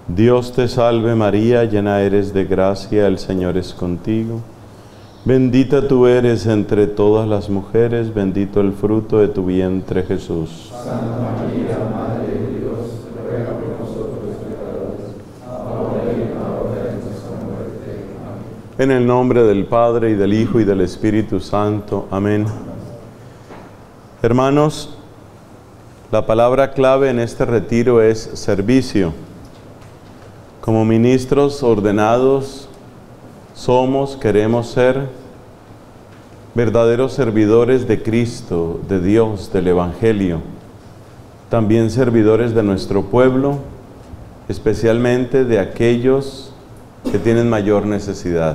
Dios te salve María, llena eres de gracia, el Señor es contigo. Bendita tú eres entre todas las mujeres, bendito el fruto de tu vientre Jesús. Santa María, Madre de Dios, ruega por nosotros pecadores, ahora y en la hora de nuestra muerte. Amén. En el nombre del Padre, y del Hijo, y del Espíritu Santo. Amén. Hermanos, la palabra clave en este retiro es servicio. Como ministros ordenados, queremos ser verdaderos servidores de Cristo, de Dios, del Evangelio. También servidores de nuestro pueblo, especialmente de aquellos que tienen mayor necesidad.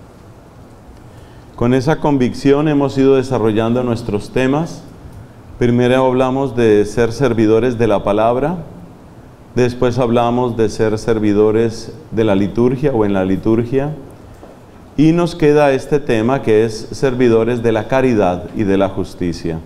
Con esa convicción hemos ido desarrollando nuestros temas. Primero hablamos de ser servidores de la palabra. Después hablamos de ser servidores de la liturgia o en la liturgia. Y nos queda este tema que es servidores de la caridad y de la justicia.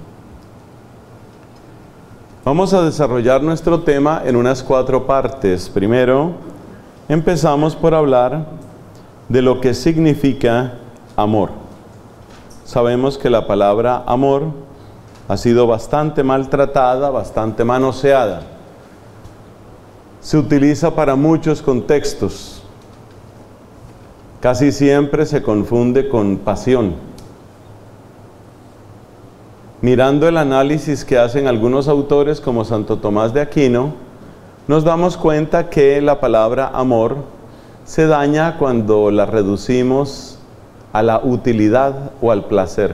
Vamos a desarrollar nuestro tema en unas 4 partes. Primero, empezamos por hablar de lo que significa amor. Sabemos que la palabra amor ha sido bastante maltratada, bastante manoseada. Se utiliza para muchos contextos. Casi siempre se confunde con pasión. Mirando el análisis que hacen algunos autores como Santo Tomás de Aquino, nos damos cuenta que la palabra amor se daña cuando la reducimos a la utilidad o al placer.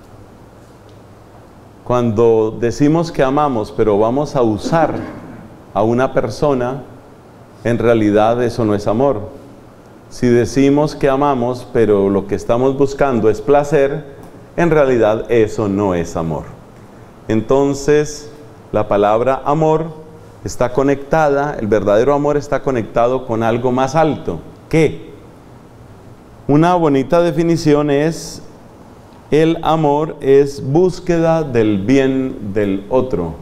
Cuando decimos que amamos, pero vamos a usar a una persona, en realidad eso no es amor. Si decimos que amamos, pero lo que estamos buscando es placer, en realidad eso no es amor. Entonces, la palabra amor está conectada, el verdadero amor está conectado con algo más alto. ¿Qué? Una bonita definición es: el amor es búsqueda del bien del otro.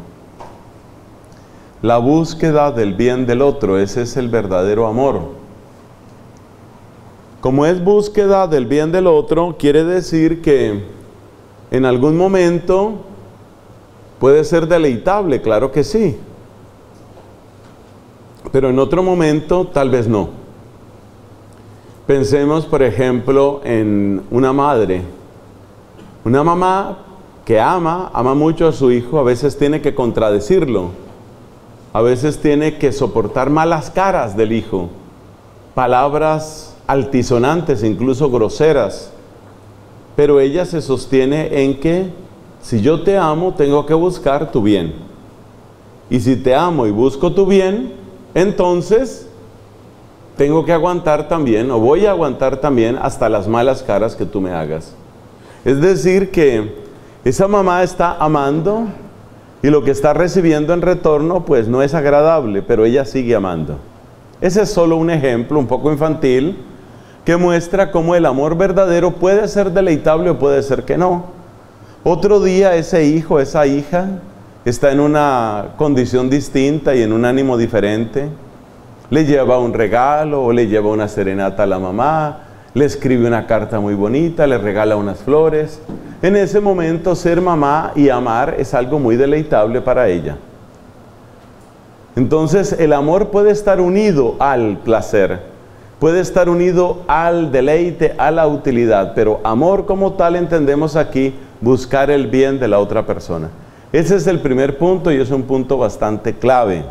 La búsqueda del bien del otro, ese es el verdadero amor. Como es búsqueda del bien del otro, quiere decir que en algún momento puede ser deleitable, claro que sí. Pero en otro momento tal vez no. Pensemos, por ejemplo, en una madre. Una mamá que ama mucho a su hijo, a veces tiene que contradecirlo. A veces tiene que soportar malas caras del hijo, palabras altisonantes, incluso groseras. Pero ella se sostiene en que si yo te amo, tengo que buscar tu bien. Y si te amo y busco tu bien, entonces tengo que aguantar también, o voy a aguantar también hasta las malas caras que tú me hagas. Es decir que esa mamá está amando y lo que está recibiendo en retorno pues no es agradable, pero ella sigue amando. Ese es solo un ejemplo un poco infantil que muestra cómo el amor verdadero puede ser deleitable o puede ser que no. Otro día ese hijo, esa hija está en una condición distinta y en un ánimo diferente. Le lleva un regalo o le lleva una serenata a la mamá, le escribe una carta muy bonita, le regala unas flores. En ese momento ser mamá y amar es algo muy deleitable para ella. Entonces el amor puede estar unido al placer, puede estar unido al deleite, a la utilidad, pero amor como tal entendemos aquí buscar el bien de la otra persona. Ese es el primer punto y es un punto bastante clave.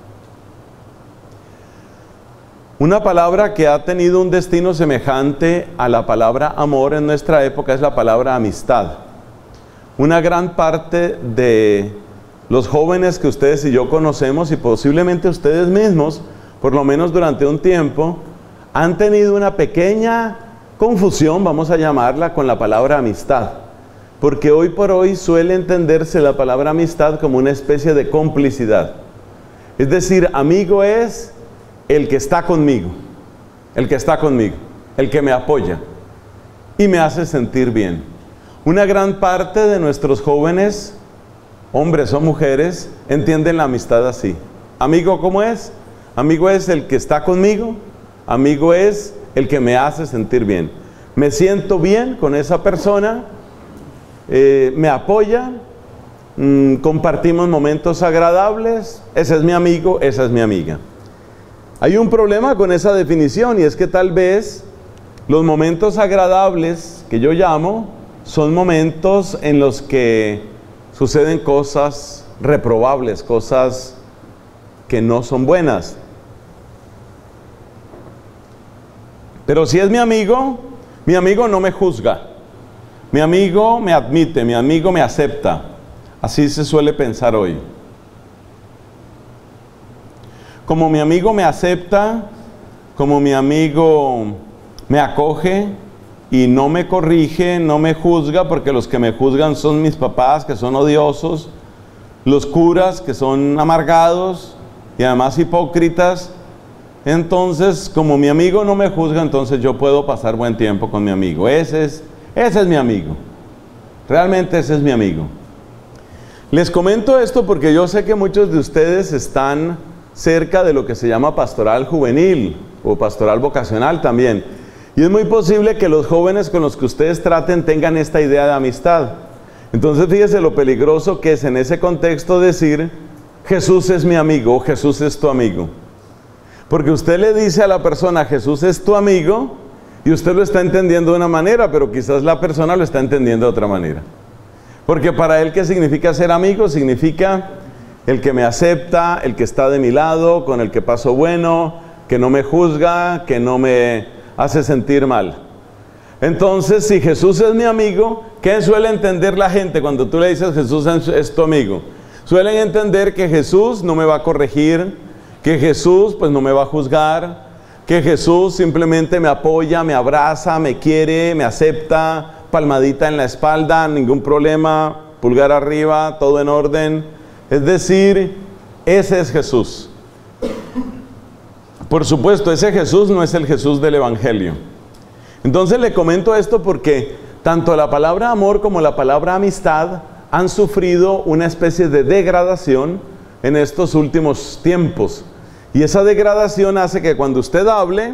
Una palabra que ha tenido un destino semejante a la palabra amor en nuestra época es la palabra amistad. Una gran parte de los jóvenes que ustedes y yo conocemos, y posiblemente ustedes mismos, por lo menos durante un tiempo, han tenido una pequeña confusión, vamos a llamarla, con la palabra amistad. Porque hoy por hoy suele entenderse la palabra amistad como una especie de complicidad. Es decir, amigo es el que está conmigo, el que me apoya y me hace sentir bien. Una gran parte de nuestros jóvenes, hombres o mujeres, entienden la amistad así. Amigo, ¿cómo es? Amigo es el que está conmigo, amigo es el que me hace sentir bien. Me siento bien con esa persona, me apoya, compartimos momentos agradables, ese es mi amigo, esa es mi amiga. Hay un problema con esa definición y es que tal vez los momentos agradables que yo llamo son momentos en los que suceden cosas reprobables, cosas que no son buenas. Pero si es mi amigo no me juzga, mi amigo me admite, mi amigo me acepta. Así se suele pensar hoy. Como mi amigo me acepta, como mi amigo me acoge y no me corrige, no me juzga, porque los que me juzgan son mis papás, que son odiosos, los curas, que son amargados y además hipócritas. Entonces, como mi amigo no me juzga, entonces yo puedo pasar buen tiempo con mi amigo. Ese es mi amigo. Realmente ese es mi amigo. Les comento esto porque yo sé que muchos de ustedes están cerca de lo que se llama pastoral juvenil o pastoral vocacional también. Y es muy posible que los jóvenes con los que ustedes traten tengan esta idea de amistad. Entonces fíjese lo peligroso que es en ese contexto decir Jesús es mi amigo o Jesús es tu amigo. Porque usted le dice a la persona Jesús es tu amigo y usted lo está entendiendo de una manera, pero quizás la persona lo está entendiendo de otra manera. Porque para él, ¿qué significa ser amigo? Significa el que me acepta, el que está de mi lado, con el que paso bueno, que no me juzga, que no me hace sentir mal. Entonces, si Jesús es mi amigo, ¿qué suele entender la gente cuando tú le dices Jesús es tu amigo? Suelen entender que Jesús no me va a corregir, que Jesús pues no me va a juzgar, que Jesús simplemente me apoya, me abraza, me quiere, me acepta, palmadita en la espalda, ningún problema, pulgar arriba, todo en orden. Es decir, ese es Jesús. Por supuesto, ese Jesús no es el Jesús del Evangelio. Entonces le comento esto porque tanto la palabra amor como la palabra amistad han sufrido una especie de degradación en estos últimos tiempos. Y esa degradación hace que cuando usted hable,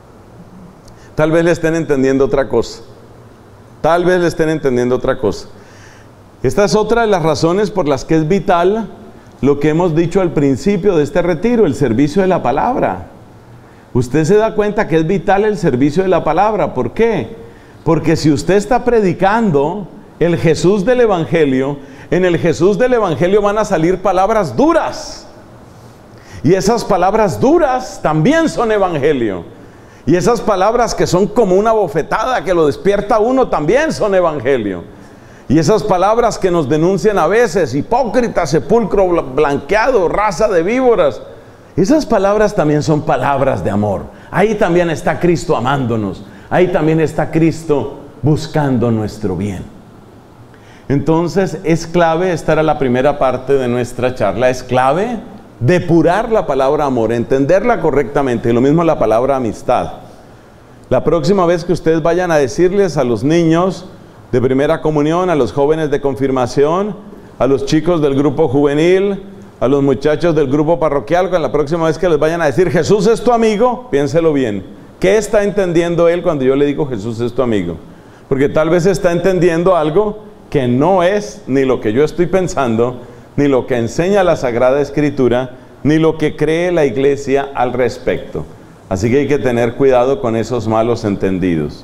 tal vez le estén entendiendo otra cosa. Tal vez le estén entendiendo otra cosa. Esta es otra de las razones por las que es vital lo que hemos dicho al principio de este retiro, el servicio de la palabra. Usted se da cuenta que es vital el servicio de la palabra. ¿Por qué? Porque si usted está predicando el Jesús del Evangelio, en el Jesús del Evangelio van a salir palabras duras. Y esas palabras duras también son Evangelio. Y esas palabras que son como una bofetada que lo despierta a uno también son Evangelio. Y esas palabras que nos denuncian a veces, hipócritas, sepulcro blanqueado, raza de víboras, esas palabras también son palabras de amor. Ahí también está Cristo amándonos. Ahí también está Cristo buscando nuestro bien. Entonces es clave, esta era la primera parte de nuestra charla, es clave depurar la palabra amor, entenderla correctamente, y lo mismo la palabra amistad. La próxima vez que ustedes vayan a decirles a los niños de primera comunión, a los jóvenes de confirmación, a los chicos del grupo juvenil, a los muchachos del grupo parroquial, la próxima vez que les vayan a decir Jesús es tu amigo, piénselo bien. ¿Qué está entendiendo él cuando yo le digo Jesús es tu amigo? Porque tal vez está entendiendo algo que no es ni lo que yo estoy pensando, ni lo que enseña la Sagrada Escritura, ni lo que cree la Iglesia al respecto. Así que hay que tener cuidado con esos malos entendidos.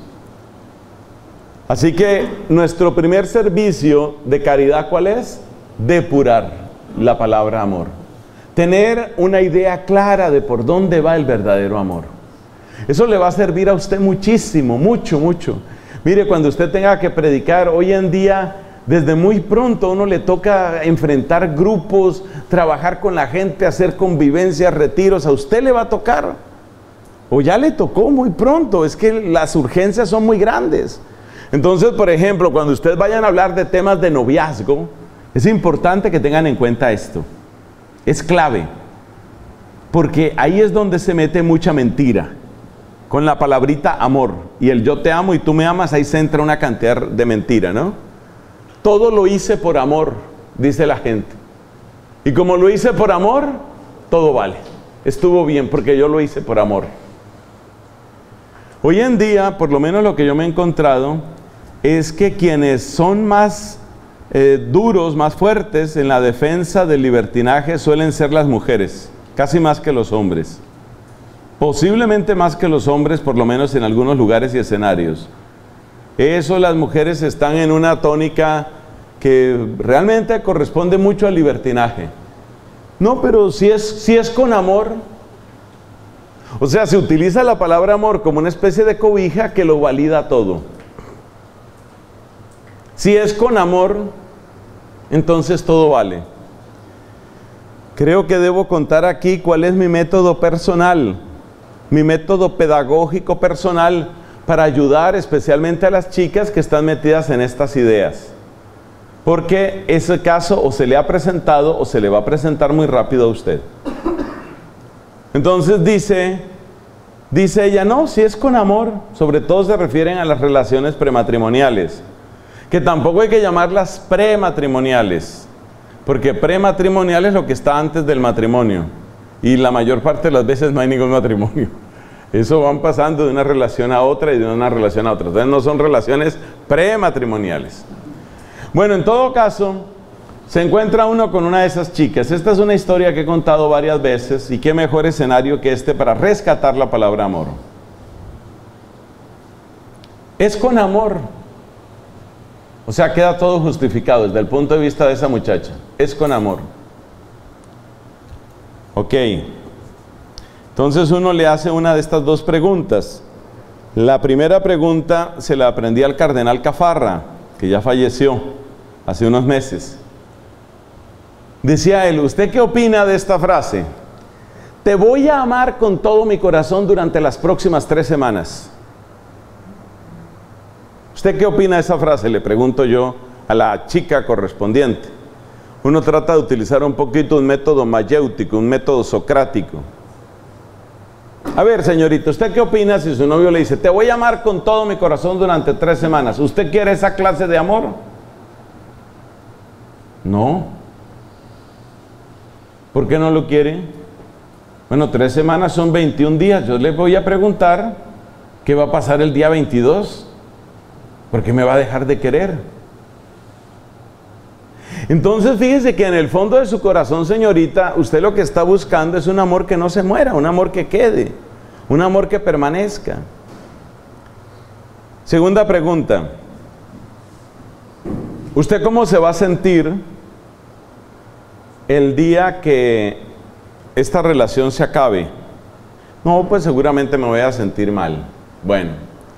Así que nuestro primer servicio de caridad, ¿cuál es? Depurar la palabra amor. Tener una idea clara de por dónde va el verdadero amor. Eso le va a servir a usted muchísimo, mucho, mucho. Mire, cuando usted tenga que predicar, hoy en día, desde muy pronto a uno le toca enfrentar grupos, trabajar con la gente, hacer convivencias, retiros. A usted le va a tocar. O ya le tocó muy pronto. Es que las urgencias son muy grandes. Entonces, por ejemplo, cuando ustedes vayan a hablar de temas de noviazgo, es importante que tengan en cuenta esto. Es clave. Porque ahí es donde se mete mucha mentira. Con la palabrita amor. Y el yo te amo y tú me amas, ahí se entra una cantidad de mentira, ¿no? Todo lo hice por amor, dice la gente. Y como lo hice por amor, todo vale. estuvo bien porque yo lo hice por amor. Hoy en día, por lo menos lo que yo me he encontrado, es que quienes son más duros, más fuertes en la defensa del libertinaje suelen ser las mujeres, casi más que los hombres. Posiblemente más que los hombres, por lo menos en algunos lugares y escenarios. Eso, las mujeres están en una tónica que realmente corresponde mucho al libertinaje. No, pero si es con amor. O sea, se utiliza la palabra amor como una especie de cobija que lo valida todo. Si es con amor, entonces todo vale. Creo que debo contar aquí cuál es mi método personal, mi método pedagógico personal para ayudar especialmente a las chicas que están metidas en estas ideas. Porque ese caso o se le ha presentado o se le va a presentar muy rápido a usted. Entonces dice ella, no, si es con amor, sobre todo se refieren a las relaciones prematrimoniales, que tampoco hay que llamarlas prematrimoniales, porque prematrimonial es lo que está antes del matrimonio, y la mayor parte de las veces no hay ningún matrimonio. Eso van pasando de una relación a otra y de una relación a otra, entonces no son relaciones prematrimoniales. Bueno, en todo caso, se encuentra uno con una de esas chicas. Esta es una historia que he contado varias veces, y qué mejor escenario que este para rescatar la palabra amor. Es con amor. O sea, queda todo justificado desde el punto de vista de esa muchacha. Es con amor. Ok. Entonces uno le hace una de estas dos preguntas. La primera pregunta se la aprendí al cardenal Cafarra, que ya falleció hace unos meses. Decía él, ¿usted qué opina de esta frase? Te voy a amar con todo mi corazón durante las próximas 3 semanas. ¿Usted qué opina de esa frase? Le pregunto yo a la chica correspondiente. Uno trata de utilizar un poquito un método mayéutico, un método socrático. A ver, señorita, ¿usted qué opina si su novio le dice, te voy a amar con todo mi corazón durante 3 semanas? ¿Usted quiere esa clase de amor? No. ¿Por qué no lo quiere? Bueno, 3 semanas son 21 días. Yo le voy a preguntar qué va a pasar el día 22. ¿Por qué me va a dejar de querer? Entonces fíjese que en el fondo de su corazón, señorita, usted lo que está buscando es un amor que no se muera, un amor que quede, un amor que permanezca. Segunda pregunta. ¿Usted cómo se va a sentir el día que esta relación se acabe? No, pues seguramente me voy a sentir mal. Bueno.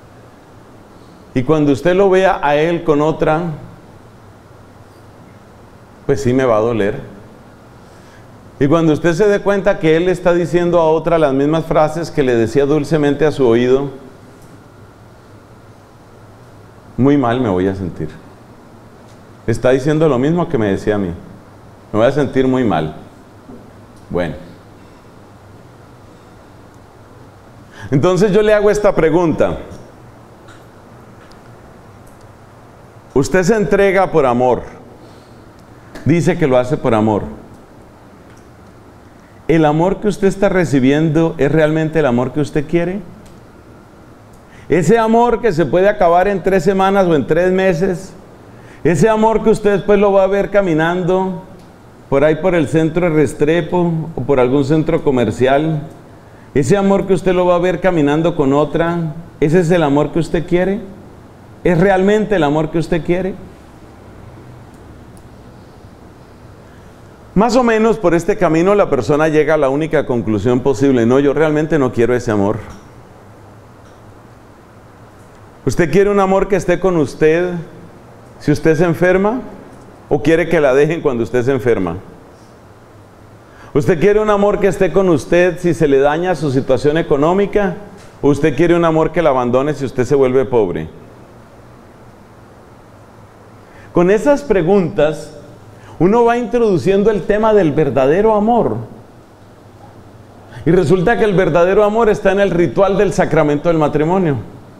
Y cuando usted lo vea a él con otra, pues sí me va a doler. Y cuando usted se dé cuenta que él le está diciendo a otra las mismas frases que le decía dulcemente a su oído, muy mal me voy a sentir. Está diciendo lo mismo que me decía a mí. Me voy a sentir muy mal. Bueno. Entonces yo le hago esta pregunta. Usted se entrega por amor. Dice que lo hace por amor. ¿El amor que usted está recibiendo es realmente el amor que usted quiere? Ese amor que se puede acabar en 3 semanas o en 3 meses. Ese amor que usted después lo va a ver caminando por ahí por el centro de Restrepo o por algún centro comercial. Ese amor que usted lo va a ver caminando con otra. ¿Ese es el amor que usted quiere? ¿Es realmente el amor que usted quiere? Más o menos por este camino la persona llega a la única conclusión posible. No, yo realmente no quiero ese amor. ¿Usted quiere un amor que esté con usted si usted se enferma? ¿O quiere que la dejen cuando usted se enferma? ¿Usted quiere un amor que esté con usted si se le daña su situación económica? ¿O usted quiere un amor que la abandone si usted se vuelve pobre? Con esas preguntas, uno va introduciendo el tema del verdadero amor. Y resulta que el verdadero amor está en el ritual del sacramento del matrimonio.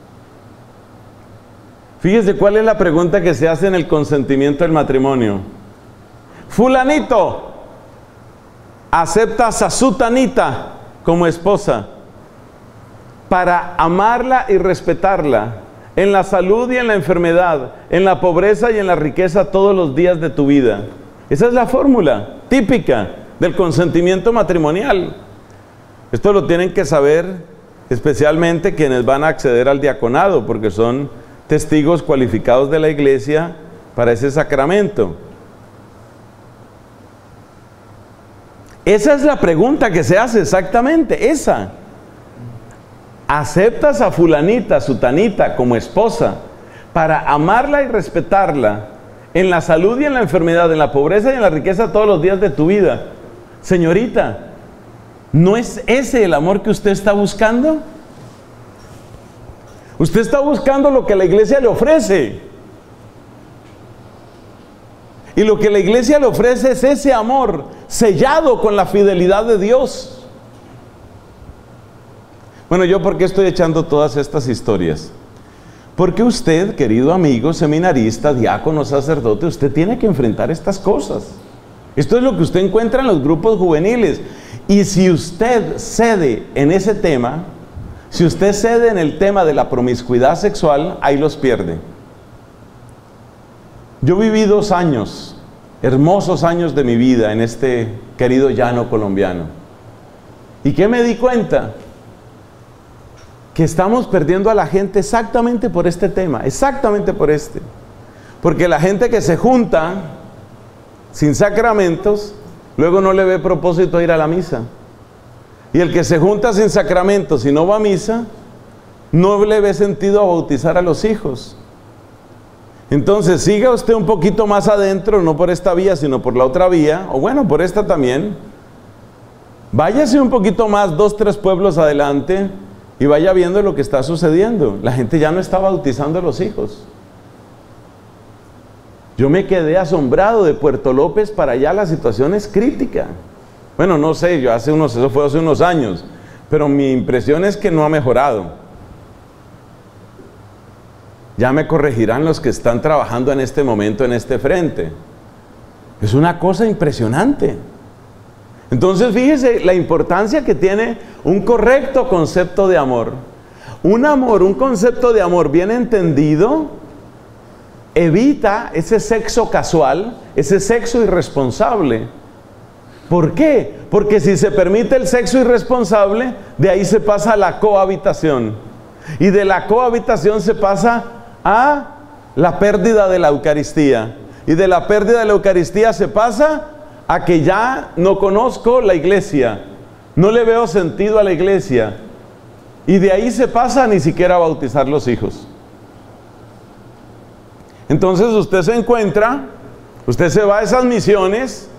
Fíjese cuál es la pregunta que se hace en el consentimiento del matrimonio. Fulanito, ¿aceptas a sutanita como esposa, para amarla y respetarla, en la salud y en la enfermedad, en la pobreza y en la riqueza todos los días de tu vida. Esa es la fórmula típica del consentimiento matrimonial. Esto lo tienen que saber especialmente quienes van a acceder al diaconado, porque son testigos cualificados de la iglesia para ese sacramento. Esa es la pregunta que se hace exactamente, esa. ¿Aceptas a fulanita, sutanita como esposa para amarla y respetarla en la salud y en la enfermedad, en la pobreza y en la riqueza todos los días de tu vida? Señorita, ¿no es ese el amor que usted está buscando? Usted está buscando lo que la iglesia le ofrece. Y lo que la iglesia le ofrece es ese amor sellado con la fidelidad de Dios. Bueno, ¿yo por qué estoy echando todas estas historias? Porque usted, querido amigo, seminarista, diácono, sacerdote, usted tiene que enfrentar estas cosas. Esto es lo que usted encuentra en los grupos juveniles. Y si usted cede en ese tema, si usted cede en el tema de la promiscuidad sexual, ahí los pierde. Yo viví 2 años, hermosos años de mi vida en este querido llano colombiano. ¿Y qué me di cuenta? Que estamos perdiendo a la gente exactamente por este tema, exactamente por este. Porque la gente que se junta sin sacramentos, luego no le ve propósito ir a la misa. Y el que se junta sin sacramentos y no va a misa, no le ve sentido a bautizar a los hijos. Entonces siga usted un poquito más adentro, no por esta vía, sino por la otra vía, o bueno, por esta también. Váyase un poquito más, 2, 3 pueblos adelante, y vaya viendo lo que está sucediendo. La gente ya no está bautizando a los hijos. Yo me quedé asombrado. De Puerto López para allá la situación es crítica. Bueno, no sé, eso fue hace unos años, pero mi impresión es que no ha mejorado. Ya me corregirán los que están trabajando en este momento en este frente. Es una cosa impresionante. Entonces fíjese la importancia que tiene un correcto concepto de amor. Un concepto de amor bien entendido evita ese sexo casual, ese sexo irresponsable. ¿Por qué? Porque si se permite el sexo irresponsable, de ahí se pasa a la cohabitación. Y de la cohabitación se pasa a la pérdida de la Eucaristía. Y de la pérdida de la Eucaristía se pasa a que ya no conozco la iglesia, no le veo sentido a la iglesia, y de ahí se pasa a ni siquiera a bautizar los hijos. Entonces usted se encuentra, usted se va a esas misiones,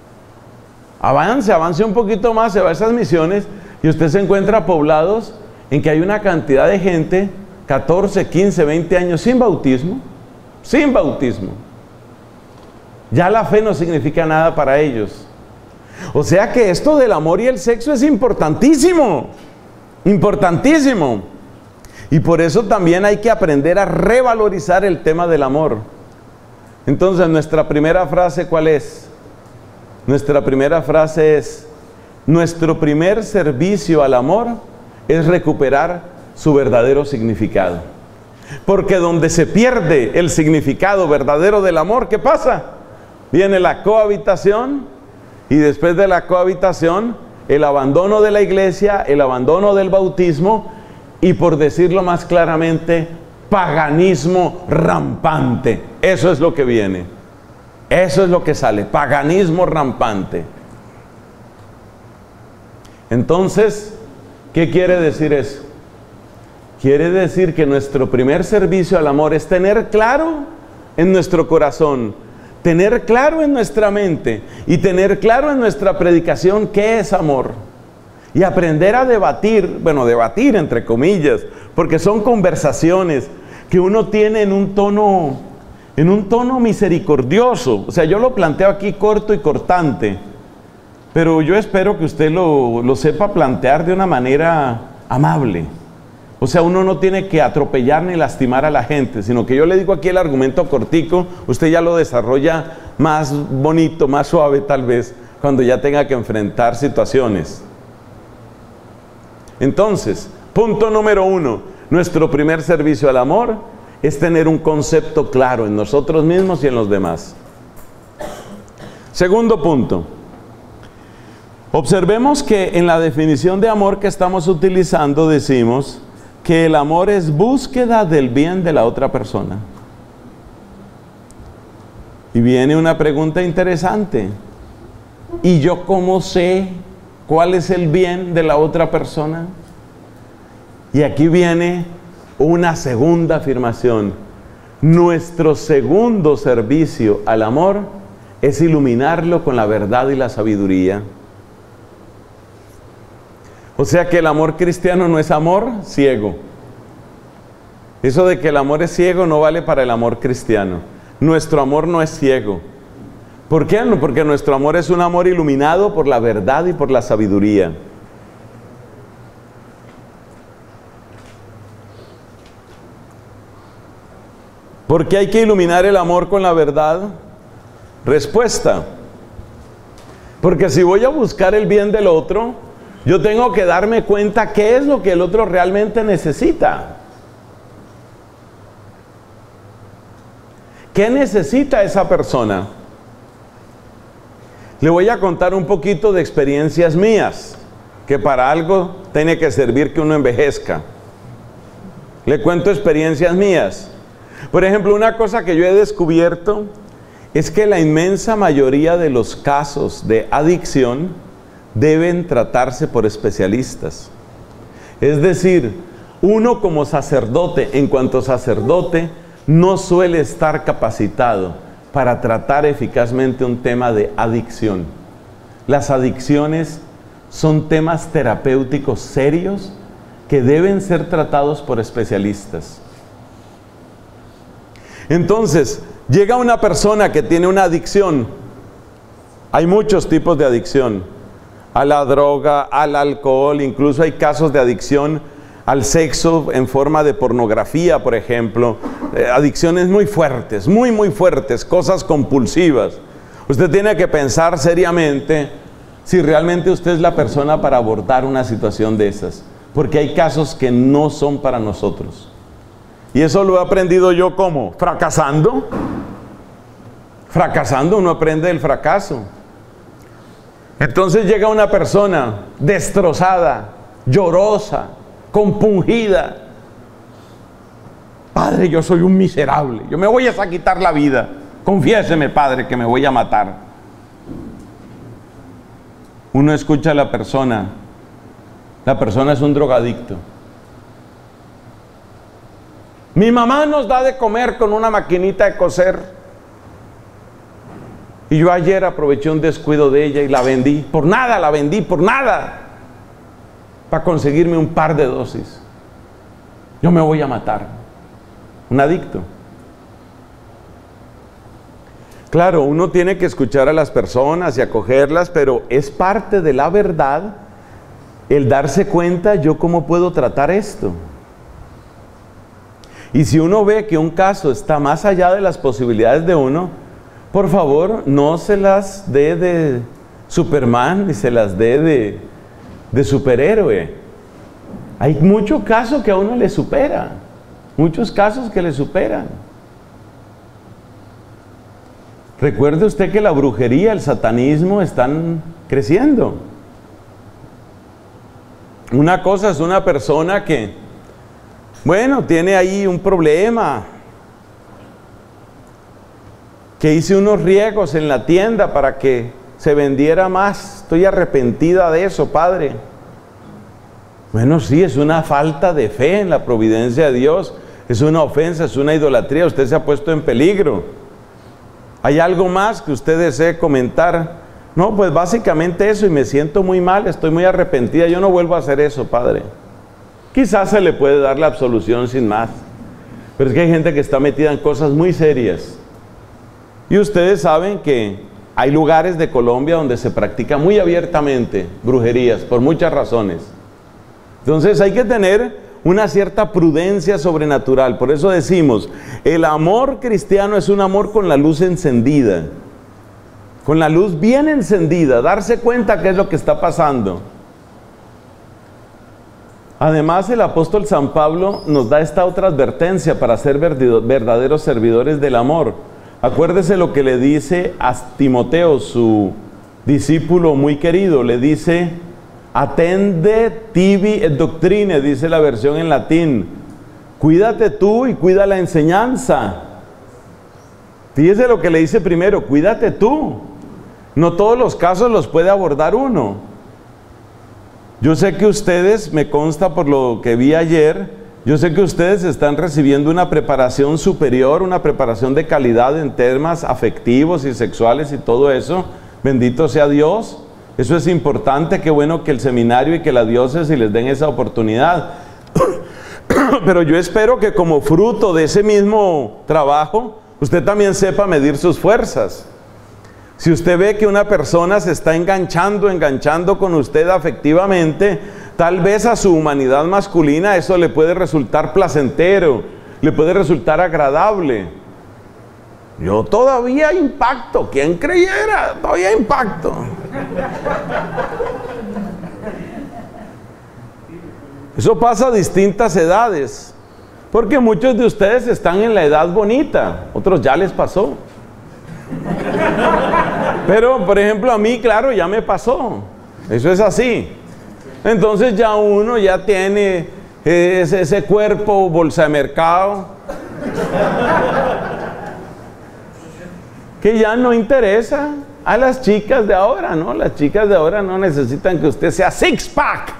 avance un poquito más, se va a esas misiones, y usted se encuentra poblados en que hay una cantidad de gente, 14, 15, 20 años sin bautismo, sin bautismo. Ya la fe no significa nada para ellos. O sea que esto del amor y el sexo es importantísimo, importantísimo. Y por eso también hay que aprender a revalorizar el tema del amor. Entonces, nuestra primera frase, ¿cuál es? Nuestra primera frase es: nuestro primer servicio al amor es recuperar su verdadero significado. Porque donde se pierde el significado verdadero del amor, ¿qué pasa? Viene la cohabitación, y después de la cohabitación, el abandono de la iglesia, el abandono del bautismo, y por decirlo más claramente, paganismo rampante. Eso es lo que viene. Eso es lo que sale, paganismo rampante. Entonces, ¿qué quiere decir eso? Quiere decir que nuestro primer servicio al amor es tener claro en nuestro corazón, tener claro en nuestra mente y tener claro en nuestra predicación qué es amor. Y aprender a debatir, bueno, debatir entre comillas, porque son conversaciones que uno tiene en un tono misericordioso. O sea, yo lo planteo aquí corto y cortante, pero yo espero que usted lo sepa plantear de una manera amable. O sea, uno no tiene que atropellar ni lastimar a la gente, sino que yo le digo aquí el argumento cortico, usted ya lo desarrolla más bonito, más suave tal vez, cuando ya tenga que enfrentar situaciones. Entonces, punto número 1, nuestro primer servicio al amor es tener un concepto claro en nosotros mismos y en los demás. Segundo punto, observemos que en la definición de amor que estamos utilizando decimos que el amor es búsqueda del bien de la otra persona. Y viene una pregunta interesante. ¿Y yo cómo sé cuál es el bien de la otra persona? Y aquí viene una segunda afirmación. Nuestro segundo servicio al amor es iluminarlo con la verdad y la sabiduría. O sea que el amor cristiano no es amor ciego. Eso de que el amor es ciego no vale para el amor cristiano. Nuestro amor no es ciego. ¿Por qué? Porque nuestro amor es un amor iluminado por la verdad y por la sabiduría. ¿Por qué hay que iluminar el amor con la verdad? Respuesta. Porque si voy a buscar el bien del otro, yo tengo que darme cuenta qué es lo que el otro realmente necesita. ¿Qué necesita esa persona? Le voy a contar un poquito de experiencias mías, que para algo tiene que servir que uno envejezca. Le cuento experiencias mías. Por ejemplo, una cosa que yo he descubierto es que la inmensa mayoría de los casos de adicción deben tratarse por especialistas. Es decir, uno como sacerdote, en cuanto sacerdote, no suele estar capacitado para tratar eficazmente un tema de adicción. Las adicciones son temas terapéuticos serios que deben ser tratados por especialistas. Entonces, llega una persona que tiene una adicción. Hay muchos tipos de adicción. A la droga, al alcohol, incluso hay casos de adicción al sexo en forma de pornografía, por ejemplo. Adicciones muy fuertes, muy fuertes, cosas compulsivas. Usted tiene que pensar seriamente si realmente usted es la persona para abordar una situación de esas. Porque hay casos que no son para nosotros. Y eso lo he aprendido yo ¿cómo? Fracasando. Fracasando, uno aprende del fracaso. Entonces llega una persona destrozada, llorosa, compungida. Padre, yo soy un miserable, yo me voy a quitar la vida. Confiéseme, Padre, que me voy a matar. Uno escucha a la persona es un drogadicto. Mi mamá nos da de comer con una maquinita de coser. Y yo ayer aproveché un descuido de ella y la vendí. Por nada, la vendí, por nada. Para conseguirme un par de dosis. Yo me voy a matar. Un adicto. Claro, uno tiene que escuchar a las personas y acogerlas, pero es parte de la verdad el darse cuenta yo cómo puedo tratar esto. Y si uno ve que un caso está más allá de las posibilidades de uno, por favor, no se las dé de Superman ni se las dé de superhéroe. Hay muchos casos que a uno le supera, muchos casos que le superan. Recuerde usted que la brujería, el satanismo están creciendo. Una cosa es una persona que, bueno, tiene ahí un problema, que hice unos riegos en la tienda para que se vendiera más. Estoy arrepentida de eso, Padre. Bueno, sí, es una falta de fe en la providencia de Dios. Es una ofensa, es una idolatría. Usted se ha puesto en peligro. ¿Hay algo más que usted desee comentar? No, pues básicamente eso, y me siento muy mal, estoy muy arrepentida. Yo no vuelvo a hacer eso, Padre. Quizás se le puede dar la absolución sin más. Pero es que hay gente que está metida en cosas muy serias. Y ustedes saben que hay lugares de Colombia donde se practica muy abiertamente brujerías, por muchas razones. Entonces hay que tener una cierta prudencia sobrenatural. Por eso decimos, el amor cristiano es un amor con la luz encendida. Con la luz bien encendida, darse cuenta qué es lo que está pasando. Además, el apóstol San Pablo nos da esta otra advertencia para ser verdaderos servidores del amor. Acuérdese lo que le dice a Timoteo, su discípulo muy querido. Le dice, attende tibi et doctrine, dice la versión en latín. Cuídate tú y cuida la enseñanza. Fíjese lo que le dice primero, cuídate tú. No todos los casos los puede abordar uno. Yo sé que ustedes, me consta por lo que vi ayer, yo sé que ustedes están recibiendo una preparación superior, una preparación de calidad en temas afectivos y sexuales y todo eso. Bendito sea Dios. Eso es importante, qué bueno que el seminario y que la diócesis les den esa oportunidad. Pero yo espero que como fruto de ese mismo trabajo, usted también sepa medir sus fuerzas. Si usted ve que una persona se está enganchando con usted afectivamente, tal vez a su humanidad masculina eso le puede resultar placentero, le puede resultar agradable. Yo todavía impacto, ¿quién creyera? Todavía impacto. Eso pasa a distintas edades, porque muchos de ustedes están en la edad bonita, otros ya les pasó. Pero, por ejemplo, a mí, claro, ya me pasó. Eso es así. Entonces ya uno ya tiene ese cuerpo bolsa de mercado que ya no interesa a las chicas de ahora, ¿no? Las chicas de ahora no necesitan que usted sea six-pack.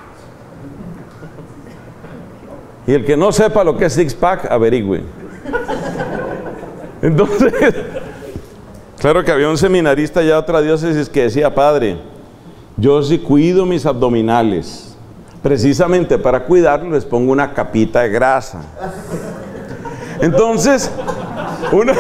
Y el que no sepa lo que es six-pack, averigüe. Entonces... Claro que había un seminarista ya de otra diócesis que decía, padre, yo sí cuido mis abdominales. Precisamente para cuidarlos les pongo una capita de grasa. Entonces, uno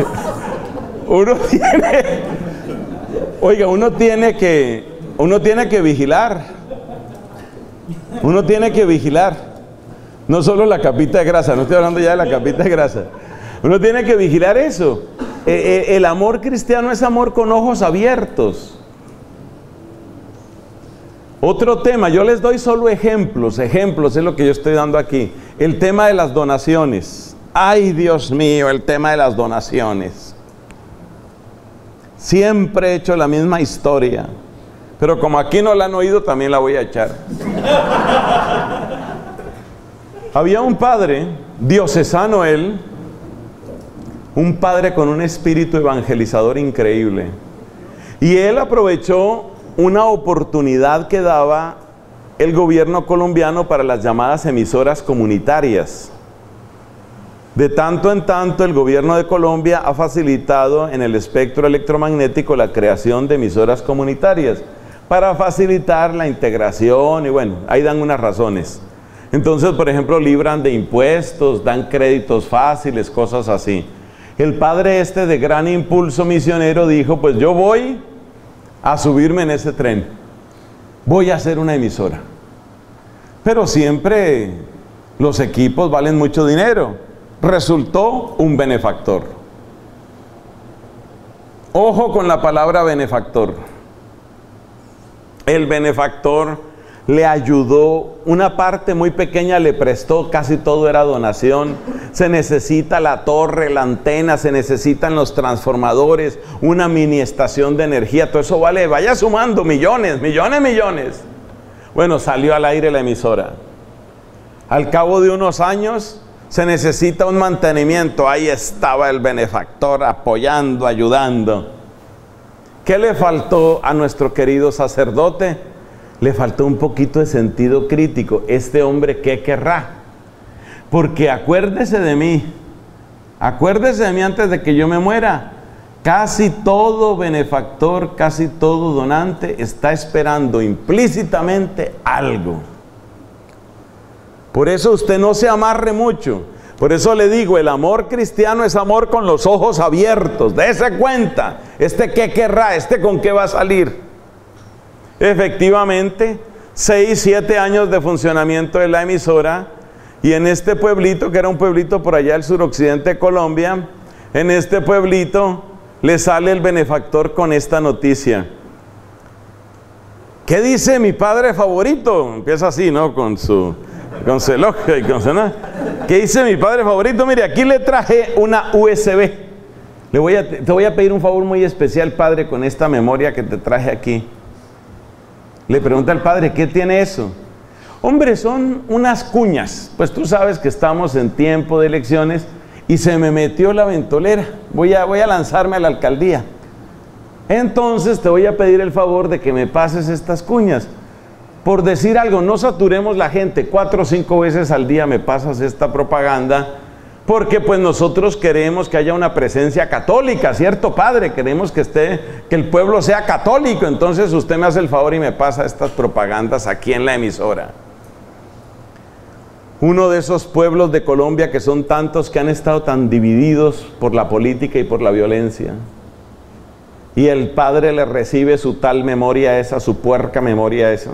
tiene que vigilar. Uno tiene que vigilar. No solo la capita de grasa, no estoy hablando ya de la capita de grasa. Uno tiene que vigilar eso. El amor cristiano es amor con ojos abiertos. Otro tema, yo les doy solo ejemplos es lo que yo estoy dando aquí. El tema de las donaciones. Ay, Dios mío, el tema de las donaciones. Siempre he hecho la misma historia, pero como aquí no la han oído, también la voy a echar. Había un padre, diocesano él, un padre con un espíritu evangelizador increíble. Y él aprovechó una oportunidad que daba el gobierno colombiano para las llamadas emisoras comunitarias. De tanto en tanto, el gobierno de Colombia ha facilitado en el espectro electromagnético la creación de emisoras comunitarias para facilitar la integración y bueno, ahí dan unas razones. Entonces, por ejemplo, libran de impuestos, dan créditos fáciles, cosas así. El padre de gran impulso misionero dijo, pues yo voy a subirme en ese tren, voy a hacer una emisora. Pero siempre los equipos valen mucho dinero. Resultó un benefactor. Ojo con la palabra benefactor. El benefactor le ayudó, una parte muy pequeña le prestó, casi todo era donación. Se necesita la torre, la antena, se necesitan los transformadores, una mini estación de energía, todo eso vale, vaya sumando millones. Bueno, salió al aire la emisora. Al cabo de unos años se necesita un mantenimiento, ahí estaba el benefactor apoyando, ayudando. ¿Qué le faltó a nuestro querido sacerdote? Le faltó un poquito de sentido crítico. Este hombre, ¿qué querrá? Porque acuérdese de mí antes de que yo me muera. Casi todo benefactor, casi todo donante está esperando implícitamente algo. Por eso usted no se amarre mucho. Por eso le digo, el amor cristiano es amor con los ojos abiertos. Dese cuenta, ¿qué querrá? ¿Con qué va a salir? Efectivamente, 6, 7 años de funcionamiento de la emisora, y en este pueblito, que era un pueblito por allá del suroccidente de Colombia, en este pueblito le sale el benefactor con esta noticia. ¿Qué dice mi padre favorito? Empieza así, ¿no? Con su con celoja y con cena. ¿Qué dice mi padre favorito? Mire, aquí le traje una USB. Te voy a pedir un favor muy especial, padre, con esta memoria que te traje aquí. Le pregunta al padre, ¿qué tiene eso? Hombre, son unas cuñas. Pues tú sabes que estamos en tiempo de elecciones y se me metió la ventolera. Voy a lanzarme a la alcaldía. Entonces te voy a pedir el favor de que me pases estas cuñas. Por decir algo, no saturemos la gente. 4 o 5 veces al día me pasas esta propaganda, porque pues nosotros queremos que haya una presencia católica, ¿cierto, padre? Queremos que el pueblo sea católico. Entonces usted me hace el favor y me pasa estas propagandas aquí en la emisora. Uno de esos pueblos de Colombia que son tantos que han estado tan divididos por la política y por la violencia. Y el padre le recibe su tal memoria esa, su puerca memoria esa.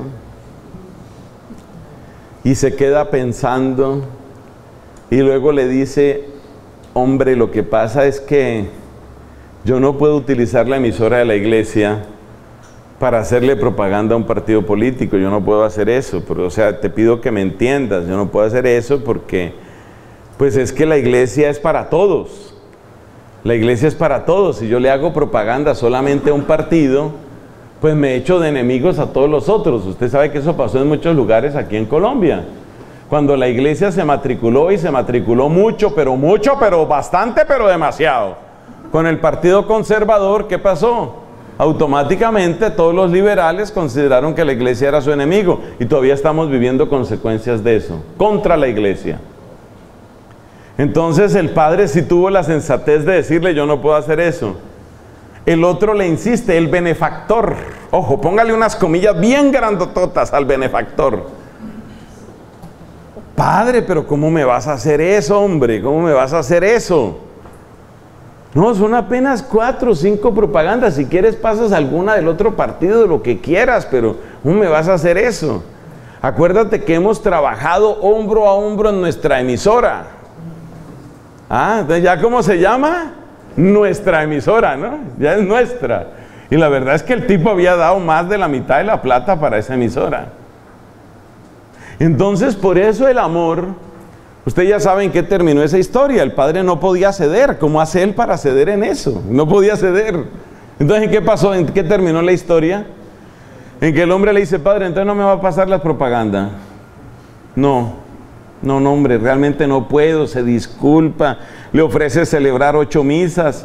Y se queda pensando y luego le dice, hombre, lo que pasa es que yo no puedo utilizar la emisora de la iglesia para hacerle propaganda a un partido político. Yo no puedo hacer eso, pero, o sea, te pido que me entiendas. Yo no puedo hacer eso porque, pues es que la iglesia es para todos. La iglesia es para todos. Si yo le hago propaganda solamente a un partido, pues me echo de enemigos a todos los otros. Usted sabe que eso pasó en muchos lugares aquí en Colombia. Cuando la iglesia se matriculó, y se matriculó mucho, pero bastante, pero demasiado. Con el partido conservador, ¿qué pasó? Automáticamente todos los liberales consideraron que la iglesia era su enemigo. Y todavía estamos viviendo consecuencias de eso, contra la iglesia. Entonces el padre sí tuvo la sensatez de decirle, yo no puedo hacer eso. El otro le insiste, el benefactor. Ojo, póngale unas comillas bien grandototas al benefactor. Padre, pero ¿cómo me vas a hacer eso, hombre? ¿Cómo me vas a hacer eso? No, son apenas 4 o 5 propagandas. Si quieres pasas alguna del otro partido, de lo que quieras, pero ¿cómo me vas a hacer eso? Acuérdate que hemos trabajado hombro a hombro en nuestra emisora. Ah, entonces ya ¿cómo se llama? Nuestra emisora, ¿no? Ya es nuestra. Y la verdad es que el tipo había dado más de la mitad de la plata para esa emisora. Entonces, por eso el amor, ustedes ya saben qué terminó esa historia. El padre no podía ceder. ¿Cómo hace él para ceder en eso? No podía ceder. Entonces, ¿en qué pasó? ¿En qué terminó la historia? En que el hombre le dice, padre, entonces no me va a pasar la propaganda. No, hombre, realmente no puedo, se disculpa. Le ofrece celebrar 8 misas.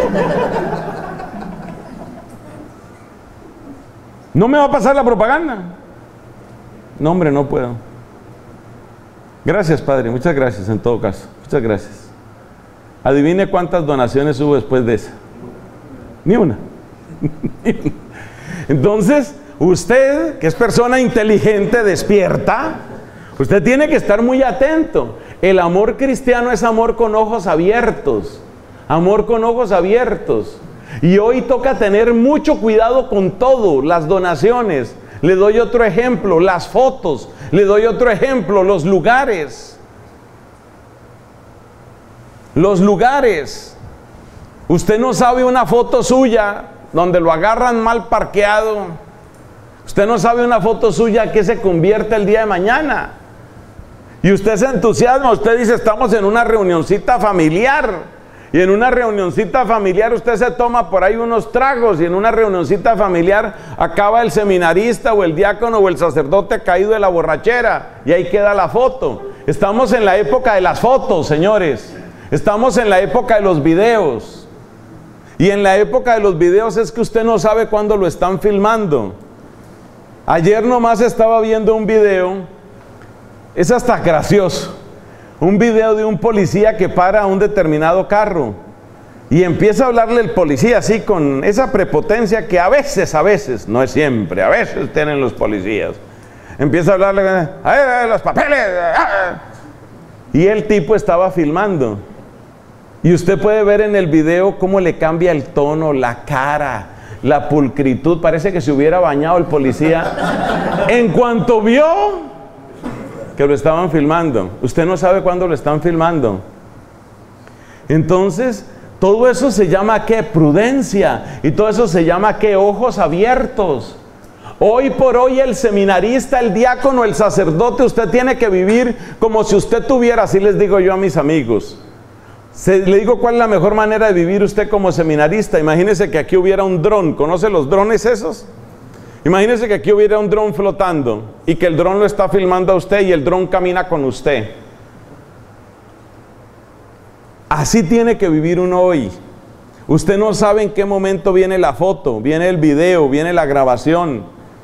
¿No me va a pasar la propaganda? No, hombre, no puedo. Gracias, padre, muchas gracias en todo caso. Muchas gracias. Adivine cuántas donaciones hubo después de esa. Ni una. Entonces, usted, que es persona inteligente, despierta, usted tiene que estar muy atento. El amor cristiano es amor con ojos abiertos. Amor con ojos abiertos. Y hoy toca tener mucho cuidado con todo, las donaciones. Le doy otro ejemplo, las fotos. Le doy otro ejemplo, los lugares. Los lugares. Usted no sabe una foto suya donde lo agarran mal parqueado. Usted no sabe una foto suya que se convierte el día de mañana. Y usted se entusiasma, usted dice, estamos en una reunioncita familiar. Y en una reunioncita familiar usted se toma por ahí unos tragos, y en una reunioncita familiar acaba el seminarista o el diácono o el sacerdote caído de la borrachera, y ahí queda la foto. Estamos en la época de las fotos, señores. Estamos en la época de los videos. Y en la época de los videos es que usted no sabe cuándo lo están filmando. Ayer nomás estaba viendo un video, es hasta gracioso. Un video de un policía que para a un determinado carro y empieza a hablarle el policía así con esa prepotencia que a veces, no es siempre, a veces tienen los policías. Empieza a hablarle, los papeles. Y el tipo estaba filmando. Y usted puede ver en el video cómo le cambia el tono, la cara, la pulcritud. Parece que se hubiera bañado el policía. En cuanto vio que lo estaban filmando. Usted no sabe cuándo lo están filmando. Entonces, todo eso se llama ¿qué? Prudencia. Y todo eso se llama ¿qué? Ojos abiertos. Hoy por hoy el seminarista, el diácono, el sacerdote, usted tiene que vivir como si usted tuviera, así les digo yo a mis amigos. Le digo cuál es la mejor manera de vivir usted como seminarista. Imagínese que aquí hubiera un dron. ¿Conoce los drones esos? Imagínese que aquí hubiera un dron flotando y que el dron lo está filmando a usted y el dron camina con usted. Así tiene que vivir uno hoy. Usted no sabe en qué momento viene la foto, viene el video, viene la grabación.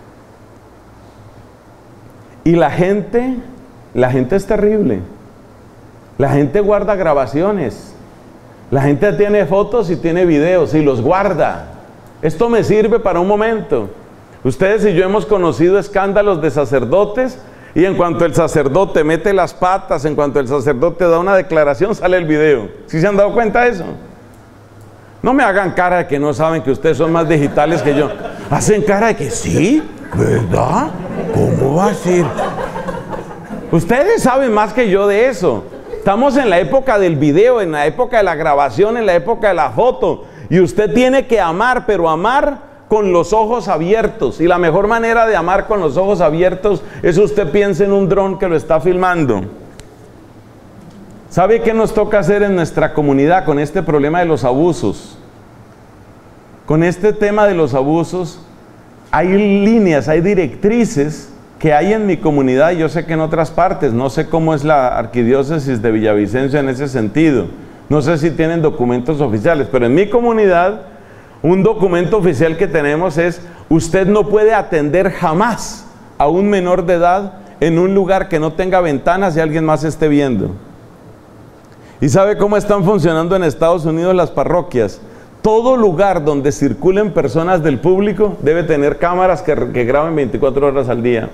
Y la gente es terrible. La gente guarda grabaciones. La gente tiene fotos y tiene videos y los guarda. Esto me sirve para un momento. Ustedes y yo hemos conocido escándalos de sacerdotes y en cuanto el sacerdote mete las patas, en cuanto el sacerdote da una declaración, sale el video. ¿Sí se han dado cuenta de eso? No me hagan cara de que no saben que ustedes son más digitales que yo. Hacen cara de que sí, ¿verdad? ¿Cómo va a ser? Ustedes saben más que yo de eso. Estamos en la época del video, en la época de la grabación, en la época de la foto. Y usted tiene que amar, pero amar con los ojos abiertos. Y la mejor manera de amar con los ojos abiertos es usted piense en un dron que lo está filmando. ¿Sabe qué nos toca hacer en nuestra comunidad con este problema de los abusos? Con este tema de los abusos, hay líneas, hay directrices que hay en mi comunidad, y yo sé que en otras partes, no sé cómo es la arquidiócesis de Villavicencio en ese sentido, no sé si tienen documentos oficiales, pero en mi comunidad, un documento oficial que tenemos es, usted no puede atender jamás a un menor de edad en un lugar que no tenga ventanas y alguien más esté viendo. ¿Y sabe cómo están funcionando en Estados Unidos las parroquias? Todo lugar donde circulen personas del público debe tener cámaras que graben 24 horas al día.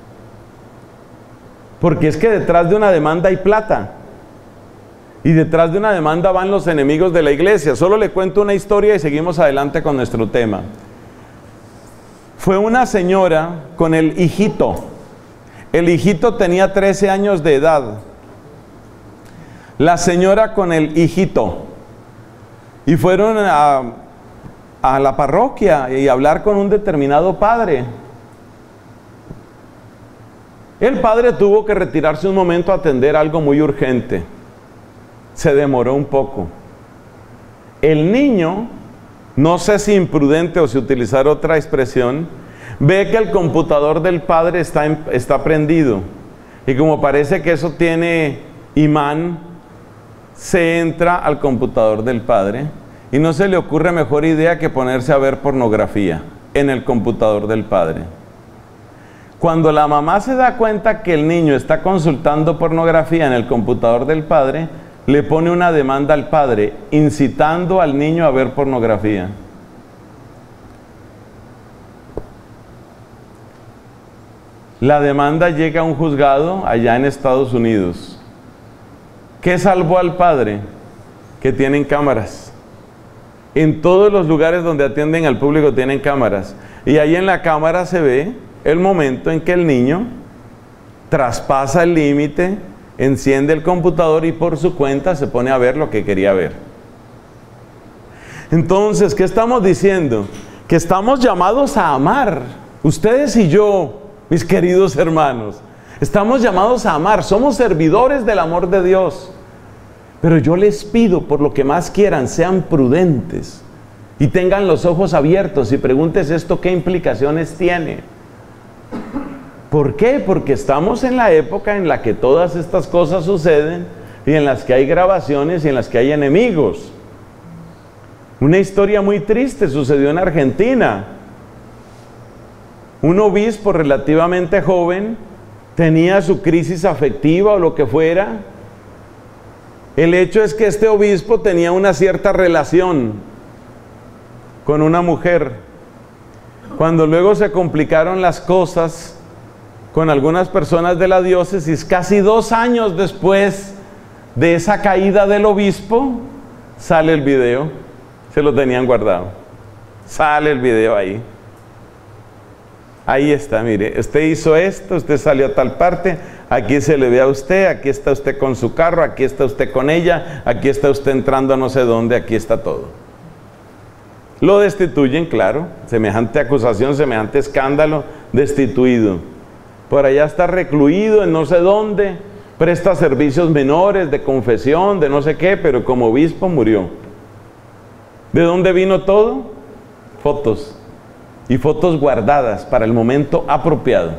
Porque es que detrás de una demanda hay plata. Y detrás de una demanda van los enemigos de la iglesia. Solo le cuento una historia y seguimos adelante con nuestro tema. Fue una señora con el hijito. El hijito tenía 13 años de edad. La señora con el hijito. Y fueron a la parroquia y a hablar con un determinado padre. El padre tuvo que retirarse un momento a atender algo muy urgente. Se demoró un poco. El niño, no sé si imprudente o si utilizar otra expresión, ve que el computador del padre está prendido. Y como parece que eso tiene imán, se entra al computador del padre y no se le ocurre mejor idea que ponerse a ver pornografía en el computador del padre. Cuando la mamá se da cuenta que el niño está consultando pornografía en el computador del padre, le pone una demanda al padre, incitando al niño a ver pornografía. La demanda llega a un juzgado allá en Estados Unidos. ¿Qué salvó al padre? Que tienen cámaras. En todos los lugares donde atienden al público tienen cámaras. Y ahí en la cámara se ve el momento en que el niño traspasa el límite, enciende el computador y por su cuenta se pone a ver lo que quería ver. Entonces, ¿qué estamos diciendo? Que estamos llamados a amar. Ustedes y yo, mis queridos hermanos, estamos llamados a amar. Somos servidores del amor de Dios. Pero yo les pido, por lo que más quieran, sean prudentes y tengan los ojos abiertos y pregúntese esto qué implicaciones tiene. ¿Por qué? Porque estamos en la época en la que todas estas cosas suceden y en las que hay grabaciones y en las que hay enemigos. Una historia muy triste sucedió en Argentina. Un obispo relativamente joven tenía su crisis afectiva o lo que fuera. El hecho es que este obispo tenía una cierta relación con una mujer. Cuando luego se complicaron las cosas con algunas personas de la diócesis, casi 2 años después de esa caída del obispo, sale el video. Se lo tenían guardado. Sale el video ahí. Ahí está, mire, usted hizo esto, usted salió a tal parte, aquí se le ve a usted, aquí está usted con su carro, aquí está usted con ella, aquí está usted entrando a no sé dónde, aquí está todo. Lo destituyen, claro, semejante acusación, semejante escándalo, destituido. Por allá está recluido en no sé dónde, presta servicios menores de confesión, de no sé qué, pero como obispo murió. ¿De dónde vino todo? Fotos. Y fotos guardadas para el momento apropiado.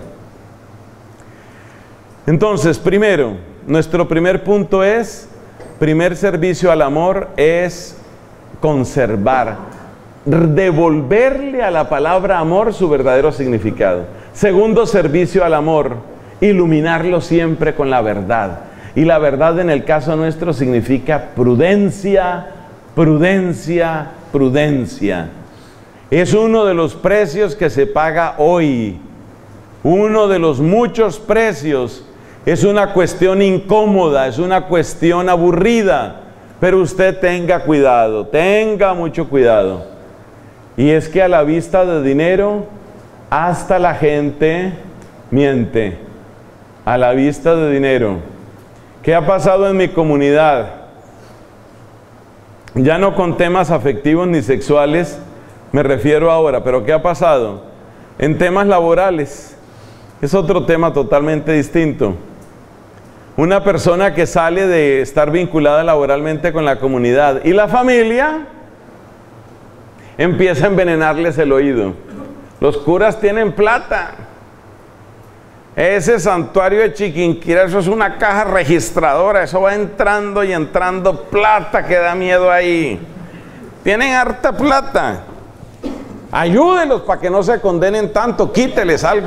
Entonces, primero, nuestro primer punto es, primer servicio al amor es conservar, devolverle a la palabra amor su verdadero significado. Segundo servicio al amor, iluminarlo siempre con la verdad. Y la verdad en el caso nuestro significa prudencia, prudencia, prudencia. Es uno de los precios que se paga hoy. Uno de los muchos precios. Es una cuestión incómoda, es una cuestión aburrida. Pero usted tenga cuidado, tenga mucho cuidado. Y es que a la vista de dinero, hasta la gente miente. A la vista de dinero. ¿Qué ha pasado en mi comunidad? Ya no con temas afectivos ni sexuales, me refiero ahora, pero ¿qué ha pasado? En temas laborales. Es otro tema totalmente distinto. Una persona que sale de estar vinculada laboralmente con la comunidad y la familia empieza a envenenarles el oído. Los curas tienen plata. Ese santuario de Chiquinquirá, eso es una caja registradora, eso va entrando y entrando plata que da miedo ahí. Tienen harta plata. Ayúdenlos para que no se condenen tanto, quíteles algo.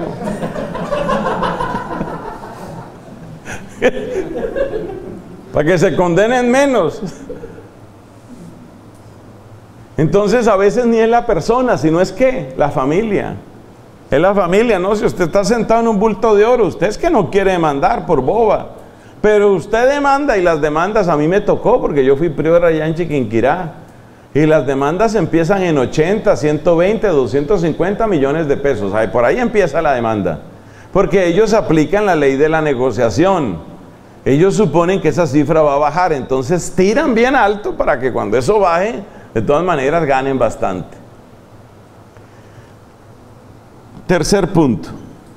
Para que se condenen menos. Entonces a veces ni es la persona, sino es que la familia. Es la familia, ¿no? Si usted está sentado en un bulto de oro, usted es que no quiere demandar por boba. Pero usted demanda, y las demandas a mí me tocó porque yo fui prior allá en Chiquinquirá. Y las demandas empiezan en 80, 120, 250 millones de pesos. Ay, por ahí empieza la demanda. Porque ellos aplican la ley de la negociación. Ellos suponen que esa cifra va a bajar, entonces tiran bien alto para que cuando eso baje, de todas maneras ganen bastante. Tercer punto.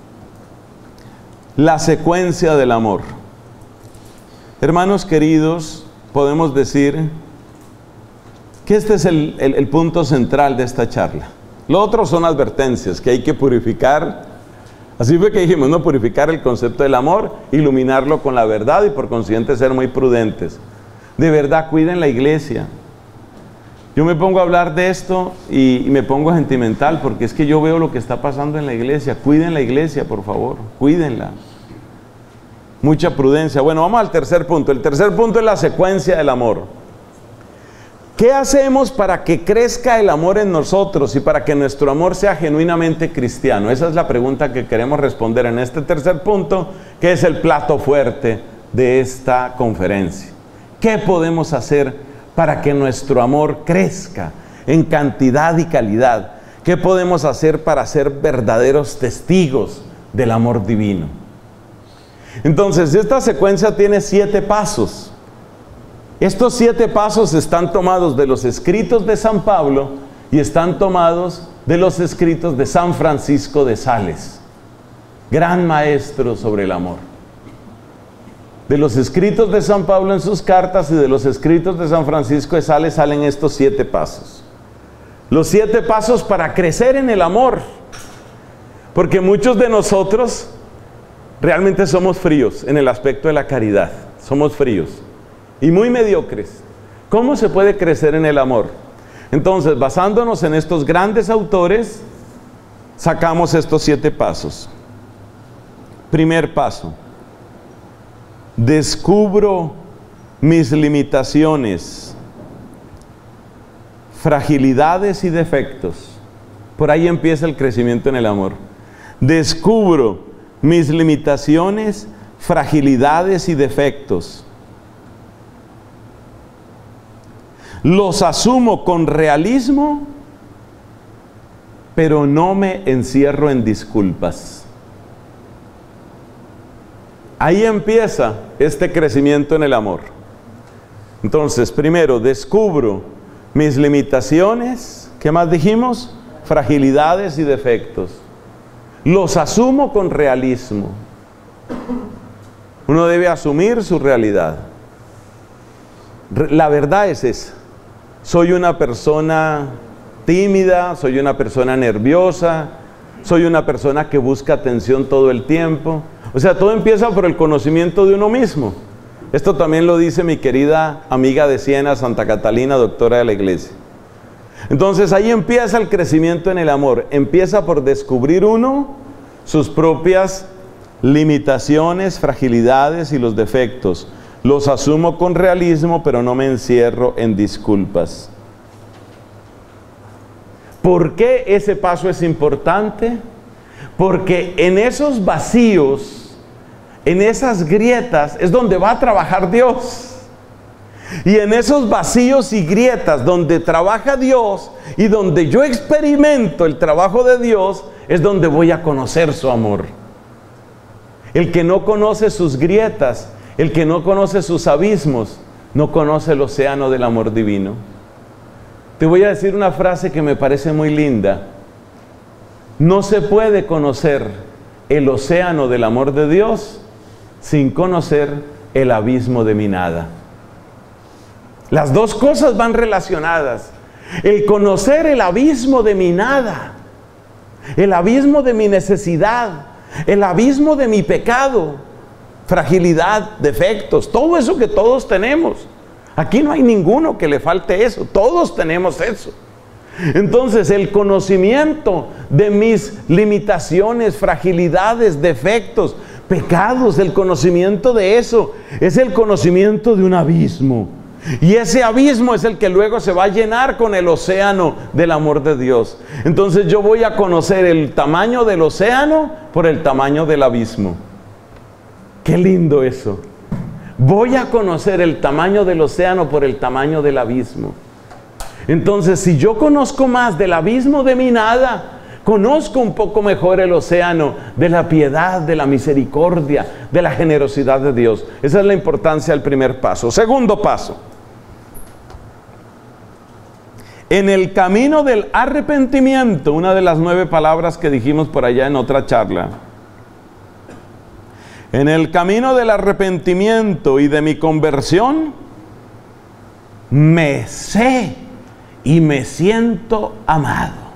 La secuencia del amor. Hermanos queridos, podemos decir que este es el punto central de esta charla. Lo otro son advertencias, que hay que purificar. Así fue que dijimos, no, purificar el concepto del amor, iluminarlo con la verdad y por consiguiente ser muy prudentes. De verdad, cuiden la iglesia. Yo me pongo a hablar de esto y me pongo sentimental porque es que yo veo lo que está pasando en la iglesia. Cuiden la iglesia, por favor, cuídenla. Mucha prudencia. Bueno, vamos al tercer punto. El tercer punto es la secuencia del amor. ¿Qué hacemos para que crezca el amor en nosotros y para que nuestro amor sea genuinamente cristiano? Esa es la pregunta que queremos responder en este tercer punto, que es el plato fuerte de esta conferencia. ¿Qué podemos hacer para que nuestro amor crezca en cantidad y calidad? ¿Qué podemos hacer para ser verdaderos testigos del amor divino? Entonces, esta secuencia tiene 7 pasos. Estos 7 pasos están tomados de los escritos de San Pablo y están tomados de los escritos de San Francisco de Sales, gran maestro sobre el amor. De los escritos de San Pablo en sus cartas y de los escritos de San Francisco de Sales salen estos 7 pasos. Los 7 pasos para crecer en el amor. Porque muchos de nosotros realmente somos fríos en el aspecto de la caridad. Somos fríos y muy mediocres. ¿Cómo se puede crecer en el amor? Entonces, basándonos en estos grandes autores, sacamos estos 7 pasos. Primer paso. Descubro mis limitaciones, fragilidades y defectos. Por ahí empieza el crecimiento en el amor. Descubro mis limitaciones, fragilidades y defectos. Los asumo con realismo, pero no me encierro en disculpas. Ahí empieza este crecimiento en el amor. Entonces, primero, descubro mis limitaciones, ¿qué más dijimos? Fragilidades y defectos. Los asumo con realismo. Uno debe asumir su realidad. La verdad es esa. Soy una persona tímida, soy una persona nerviosa, soy una persona que busca atención todo el tiempo. O sea, todo empieza por el conocimiento de uno mismo. Esto también lo dice mi querida amiga de Siena, Santa Catalina, doctora de la iglesia. Entonces ahí empieza el crecimiento en el amor. Empieza por descubrir uno sus propias limitaciones, fragilidades y los defectos. Los asumo con realismo, pero no me encierro en disculpas. ¿Por qué ese paso es importante? Porque en esos vacíos, en esas grietas, es donde va a trabajar Dios. Y en esos vacíos y grietas donde trabaja Dios y donde yo experimento el trabajo de Dios, es donde voy a conocer su amor. El que no conoce sus grietas, el que no conoce sus abismos, no conoce el océano del amor divino. Te voy a decir una frase que me parece muy linda. No se puede conocer el océano del amor de Dios sin conocer el abismo de mi nada. Las dos cosas van relacionadas. El conocer el abismo de mi nada, el abismo de mi necesidad, el abismo de mi pecado, fragilidad, defectos, todo eso que todos tenemos. Aquí no hay ninguno que le falte eso, todos tenemos eso. Entonces el conocimiento de mis limitaciones, fragilidades, defectos, pecados, el conocimiento de eso es el conocimiento de un abismo. Y ese abismo es el que luego se va a llenar con el océano del amor de Dios. Entonces yo voy a conocer el tamaño del océano por el tamaño del abismo. Qué lindo eso. Voy a conocer el tamaño del océano por el tamaño del abismo. Entonces, si yo conozco más del abismo de mi nada, conozco un poco mejor el océano de la piedad, de la misericordia, de la generosidad de Dios. Esa es la importancia del primer paso. Segundo paso. En el camino del arrepentimiento, una de las 9 palabras que dijimos por allá en otra charla. En el camino del arrepentimiento y de mi conversión, me sé y me siento amado.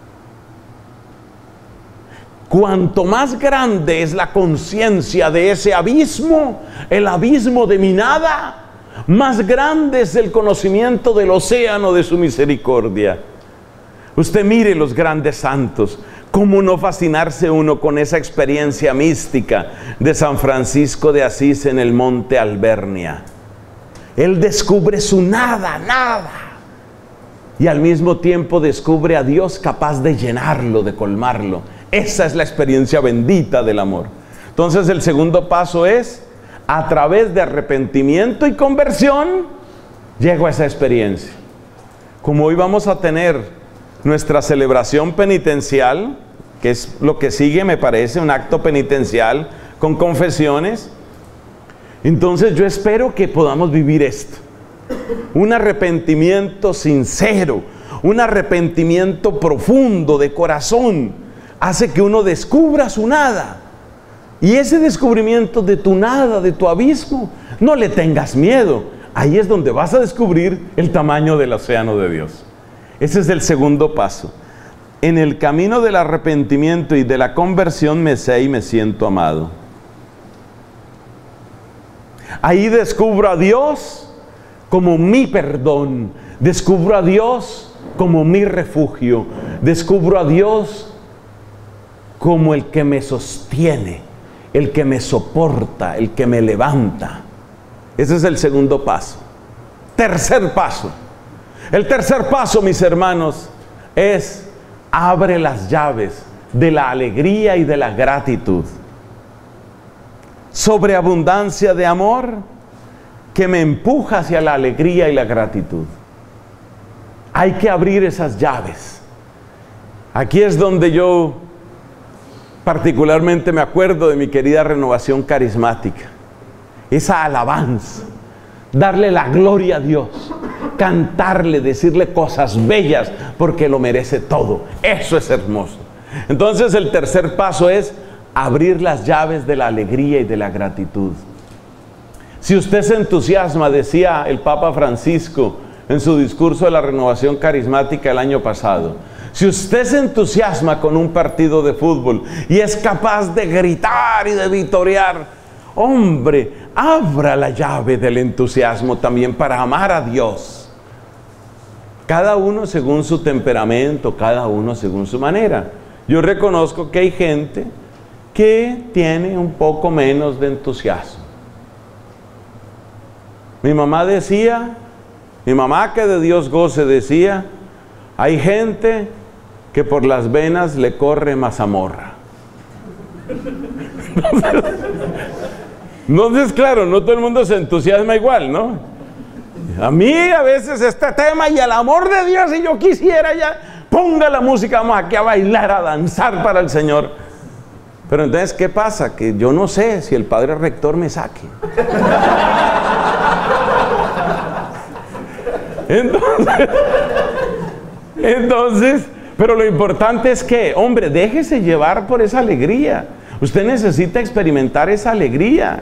Cuanto más grande es la conciencia de ese abismo, el abismo de mi nada, más grande es el conocimiento del océano de su misericordia. Usted mire los grandes santos. ¿Cómo no fascinarse uno con esa experiencia mística de San Francisco de Asís en el monte Albernia? Él descubre su nada, nada. Y al mismo tiempo descubre a Dios capaz de llenarlo, de colmarlo. Esa es la experiencia bendita del amor. Entonces el segundo paso es, a través de arrepentimiento y conversión, llego a esa experiencia. Como hoy vamos a tener nuestra celebración penitencial, que es lo que sigue, me parece, un acto penitencial con confesiones. Entonces yo espero que podamos vivir esto. Un arrepentimiento sincero, un arrepentimiento profundo de corazón, hace que uno descubra su nada. Y ese descubrimiento de tu nada, de tu abismo, no le tengas miedo. Ahí es donde vas a descubrir el tamaño del océano de Dios. Ese es el segundo paso. En el camino del arrepentimiento y de la conversión me sé y me siento amado. Ahí descubro a Dios como mi perdón. Descubro a Dios como mi refugio. Descubro a Dios como el que me sostiene, el que me soporta, el que me levanta. Ese es el segundo paso. Tercer paso. El tercer paso, mis hermanos, es abre las llaves de la alegría y de la gratitud. Sobreabundancia de amor que me empuja hacia la alegría y la gratitud. Hay que abrir esas llaves. Aquí es donde yo particularmente me acuerdo de mi querida Renovación Carismática. Esa alabanza, darle la gloria a Dios, cantarle, decirle cosas bellas, porque lo merece todo. Eso es hermoso. Entonces el tercer paso es abrir las llaves de la alegría y de la gratitud. Si usted se entusiasma, decía el Papa Francisco en su discurso de la renovación carismática el año pasado, si usted se entusiasma con un partido de fútbol y es capaz de gritar y de vitorear, hombre, abra la llave del entusiasmo también para amar a Dios. Cada uno según su temperamento, cada uno según su manera. Yo reconozco que hay gente que tiene un poco menos de entusiasmo. Mi mamá que de Dios goce, decía, hay gente que por las venas le corre mazamorra. Entonces, claro, no todo el mundo se entusiasma igual, ¿no? A mí a veces este tema y el amor de Dios, y yo quisiera ya, ponga la música, vamos aquí a bailar, a danzar para el Señor. Pero entonces, ¿qué pasa? Que yo no sé si el padre rector me saque. Entonces, pero lo importante es que, hombre, déjese llevar por esa alegría. Usted necesita experimentar esa alegría.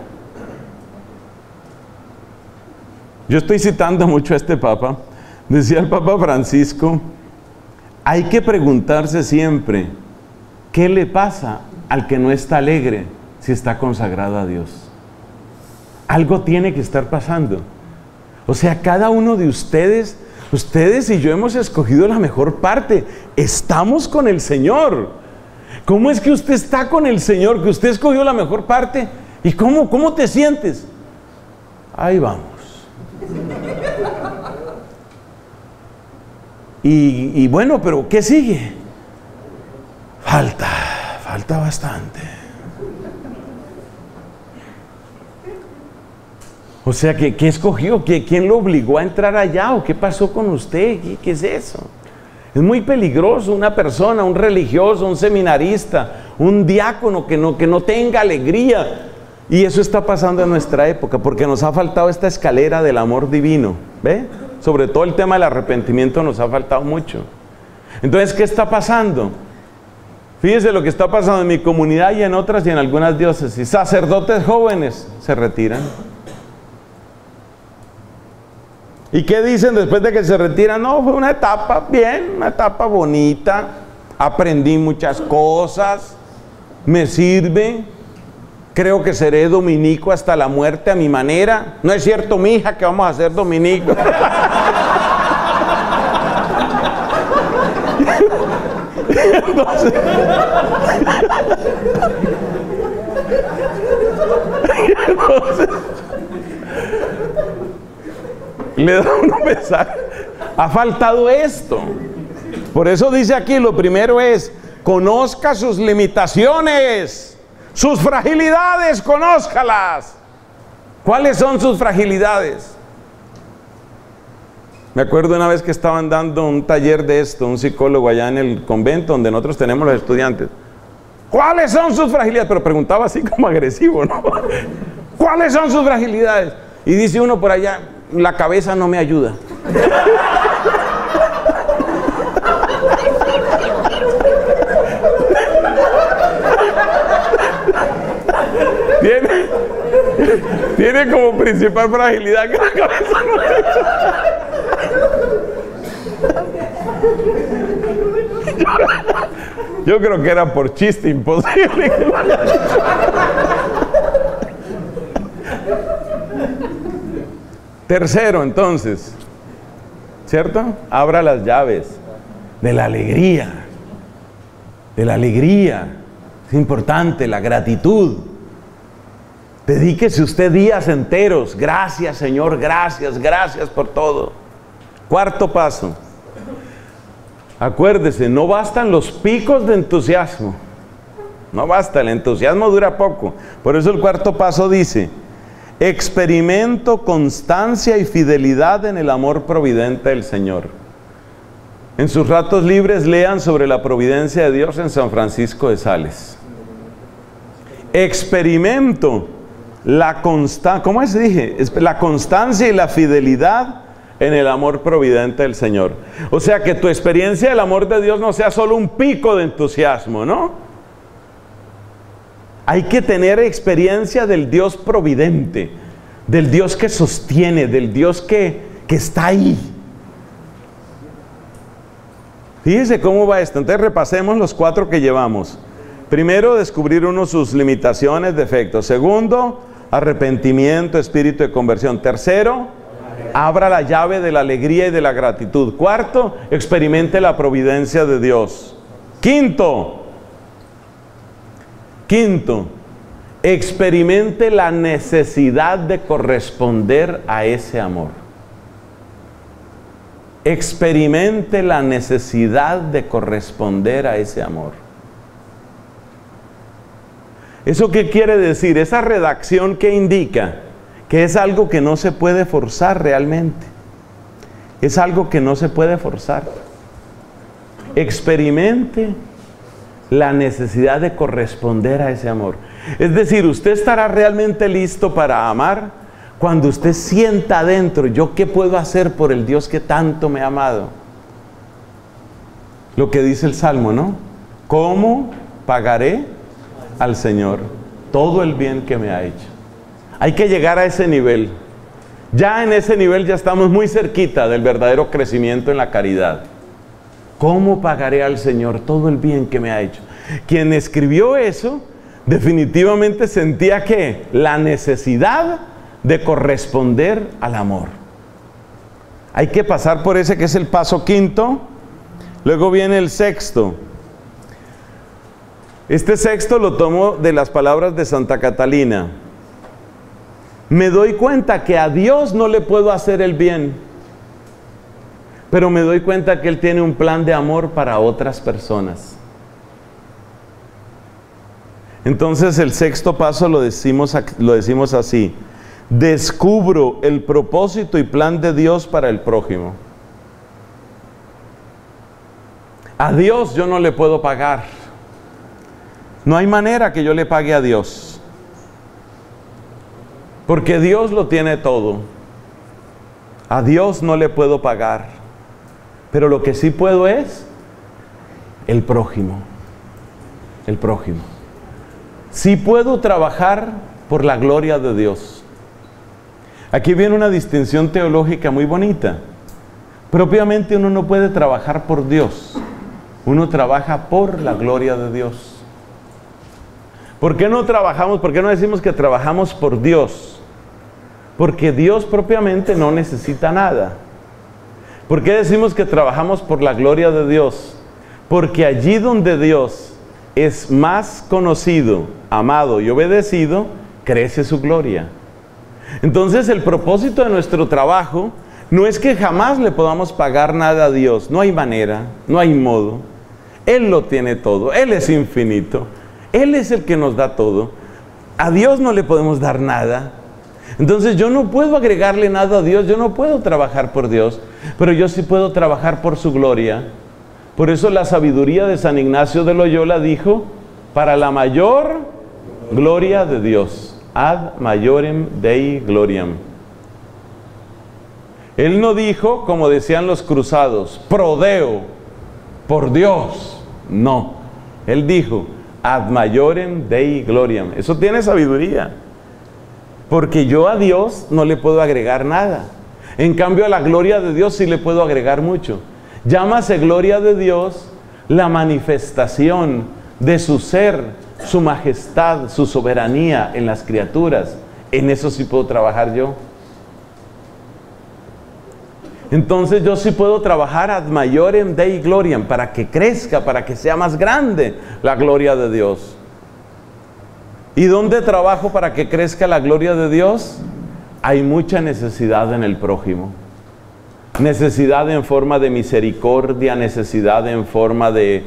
Yo estoy citando mucho a este Papa. Decía el Papa Francisco, hay que preguntarse siempre, ¿qué le pasa al que no está alegre si está consagrado a Dios? Algo tiene que estar pasando. O sea, cada uno de ustedes y yo hemos escogido la mejor parte. Estamos con el Señor. ¿Cómo es que usted está con el Señor? Que usted escogió la mejor parte. ¿Y cómo te sientes? Ahí vamos. Y bueno, pero ¿qué sigue? Falta bastante. O sea, ¿qué escogió? ¿Quién lo obligó a entrar allá? ¿O qué pasó con usted? ¿Qué es eso? Es muy peligroso una persona, un religioso, un seminarista, un diácono que no tenga alegría. Y eso está pasando en nuestra época, porque nos ha faltado esta escalera del amor divino. ¿Ve? Sobre todo el tema del arrepentimiento nos ha faltado mucho. Entonces, ¿qué está pasando? Fíjese lo que está pasando en mi comunidad y en otras y en algunas diócesis. Sacerdotes jóvenes se retiran. ¿Y qué dicen después de que se retiran? No, fue una etapa bien, una etapa bonita, aprendí muchas cosas, me sirve, creo que seré dominico hasta la muerte a mi manera. No es cierto, mi hija, que vamos a ser dominicos. Entonces, le da un mensaje. Ha faltado esto. Por eso dice aquí, lo primero es, conozca sus limitaciones, sus fragilidades, conózcalas. ¿Cuáles son sus fragilidades? Me acuerdo una vez que estaban dando un taller de esto, un psicólogo allá en el convento donde nosotros tenemos los estudiantes. ¿Cuáles son sus fragilidades? Pero preguntaba así como agresivo, ¿no? ¿Cuáles son sus fragilidades? Y dice uno por allá, la cabeza no me ayuda. Tiene como principal fragilidad que la cabeza no me ayuda. Yo creo que era por chiste imposible. Tercero, entonces, ¿cierto? Abra las llaves de la alegría. De la alegría. Es importante, la gratitud. Dedíquese usted días enteros. Gracias, Señor, gracias por todo. Cuarto paso. Acuérdese, no bastan los picos de entusiasmo. No basta, el entusiasmo dura poco. Por eso el cuarto paso dice, experimento constancia y fidelidad en el amor providente del Señor. En sus ratos libres lean sobre la providencia de Dios en San Francisco de Sales. Experimento la constancia y la fidelidad en el amor providente del Señor. O sea, que tu experiencia del amor de Dios no sea solo un pico de entusiasmo, ¿no? Hay que tener experiencia del Dios providente, del Dios que sostiene, del Dios que está ahí. Fíjese cómo va esto. Entonces repasemos los 4 que llevamos. Primero, descubrir sus limitaciones, defectos. Segundo, arrepentimiento, espíritu de conversión. Tercero, abra la llave de la alegría y de la gratitud. Cuarto, experimente la providencia de Dios. Quinto, experimente la necesidad de corresponder a ese amor. Experimente la necesidad de corresponder a ese amor. ¿Eso qué quiere decir? Esa redacción que indica que es algo que no se puede forzar realmente. Es algo que no se puede forzar. Experimente la necesidad de corresponder a ese amor. Es decir, usted estará realmente listo para amar cuando usted sienta adentro, ¿yo qué puedo hacer por el Dios que tanto me ha amado? Lo que dice el Salmo, ¿no? ¿Cómo pagaré al Señor todo el bien que me ha hecho? Hay que llegar a ese nivel. Ya en ese nivel ya estamos muy cerquita del verdadero crecimiento en la caridad. ¿Cómo pagaré al Señor todo el bien que me ha hecho? Quien escribió eso definitivamente sentía que la necesidad de corresponder al amor. Hay que pasar por ese que es el paso quinto. Luego viene el sexto. Este sexto lo tomo de las palabras de Santa Catalina. Me doy cuenta que a Dios no le puedo hacer el bien, pero me doy cuenta que Él tiene un plan de amor para otras personas. Entonces el sexto paso lo decimos así: descubro el propósito y plan de Dios para el prójimo. A Dios yo no le puedo pagar. No hay manera que yo le pague a Dios, porque Dios lo tiene todo. A Dios no le puedo pagar, pero lo que sí puedo es el prójimo. El prójimo. Sí puedo trabajar por la gloria de Dios. Aquí viene una distinción teológica muy bonita. Propiamente uno no puede trabajar por Dios, uno trabaja por la gloria de Dios. ¿Por qué no trabajamos? ¿Por qué no decimos que trabajamos por Dios? Porque Dios propiamente no necesita nada. ¿Por qué decimos que trabajamos por la gloria de Dios? Porque allí donde Dios es más conocido, amado y obedecido, crece su gloria. Entonces el propósito de nuestro trabajo no es que jamás le podamos pagar nada a Dios. No hay manera, no hay modo. Él lo tiene todo, Él es infinito. Él es el que nos da todo. A Dios no le podemos dar nada. Entonces yo no puedo agregarle nada a Dios, yo no puedo trabajar por Dios, pero yo sí puedo trabajar por su gloria. Por eso la sabiduría de San Ignacio de Loyola dijo: para la mayor gloria de Dios, ad maiorem Dei gloriam. Él no dijo, como decían los cruzados, pro Deo, por Dios. No, él dijo ad maiorem Dei gloriam. Eso tiene sabiduría, porque yo a Dios no le puedo agregar nada. En cambio a la gloria de Dios sí le puedo agregar mucho. Llámase gloria de Dios la manifestación de su ser, su majestad, su soberanía en las criaturas. En eso sí puedo trabajar yo. Entonces yo sí puedo trabajar ad maiorem Dei gloriam, para que crezca, para que sea más grande la gloria de Dios. ¿Y dónde trabajo para que crezca la gloria de Dios? Hay mucha necesidad en el prójimo. Necesidad en forma de misericordia, necesidad en forma de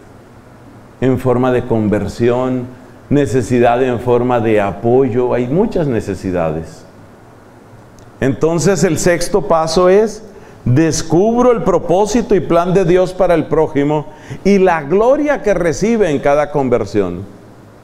conversión, necesidad en forma de apoyo. Hay muchas necesidades. Entonces el sexto paso es: descubro el propósito y plan de Dios para el prójimo y la gloria que recibe en cada conversión.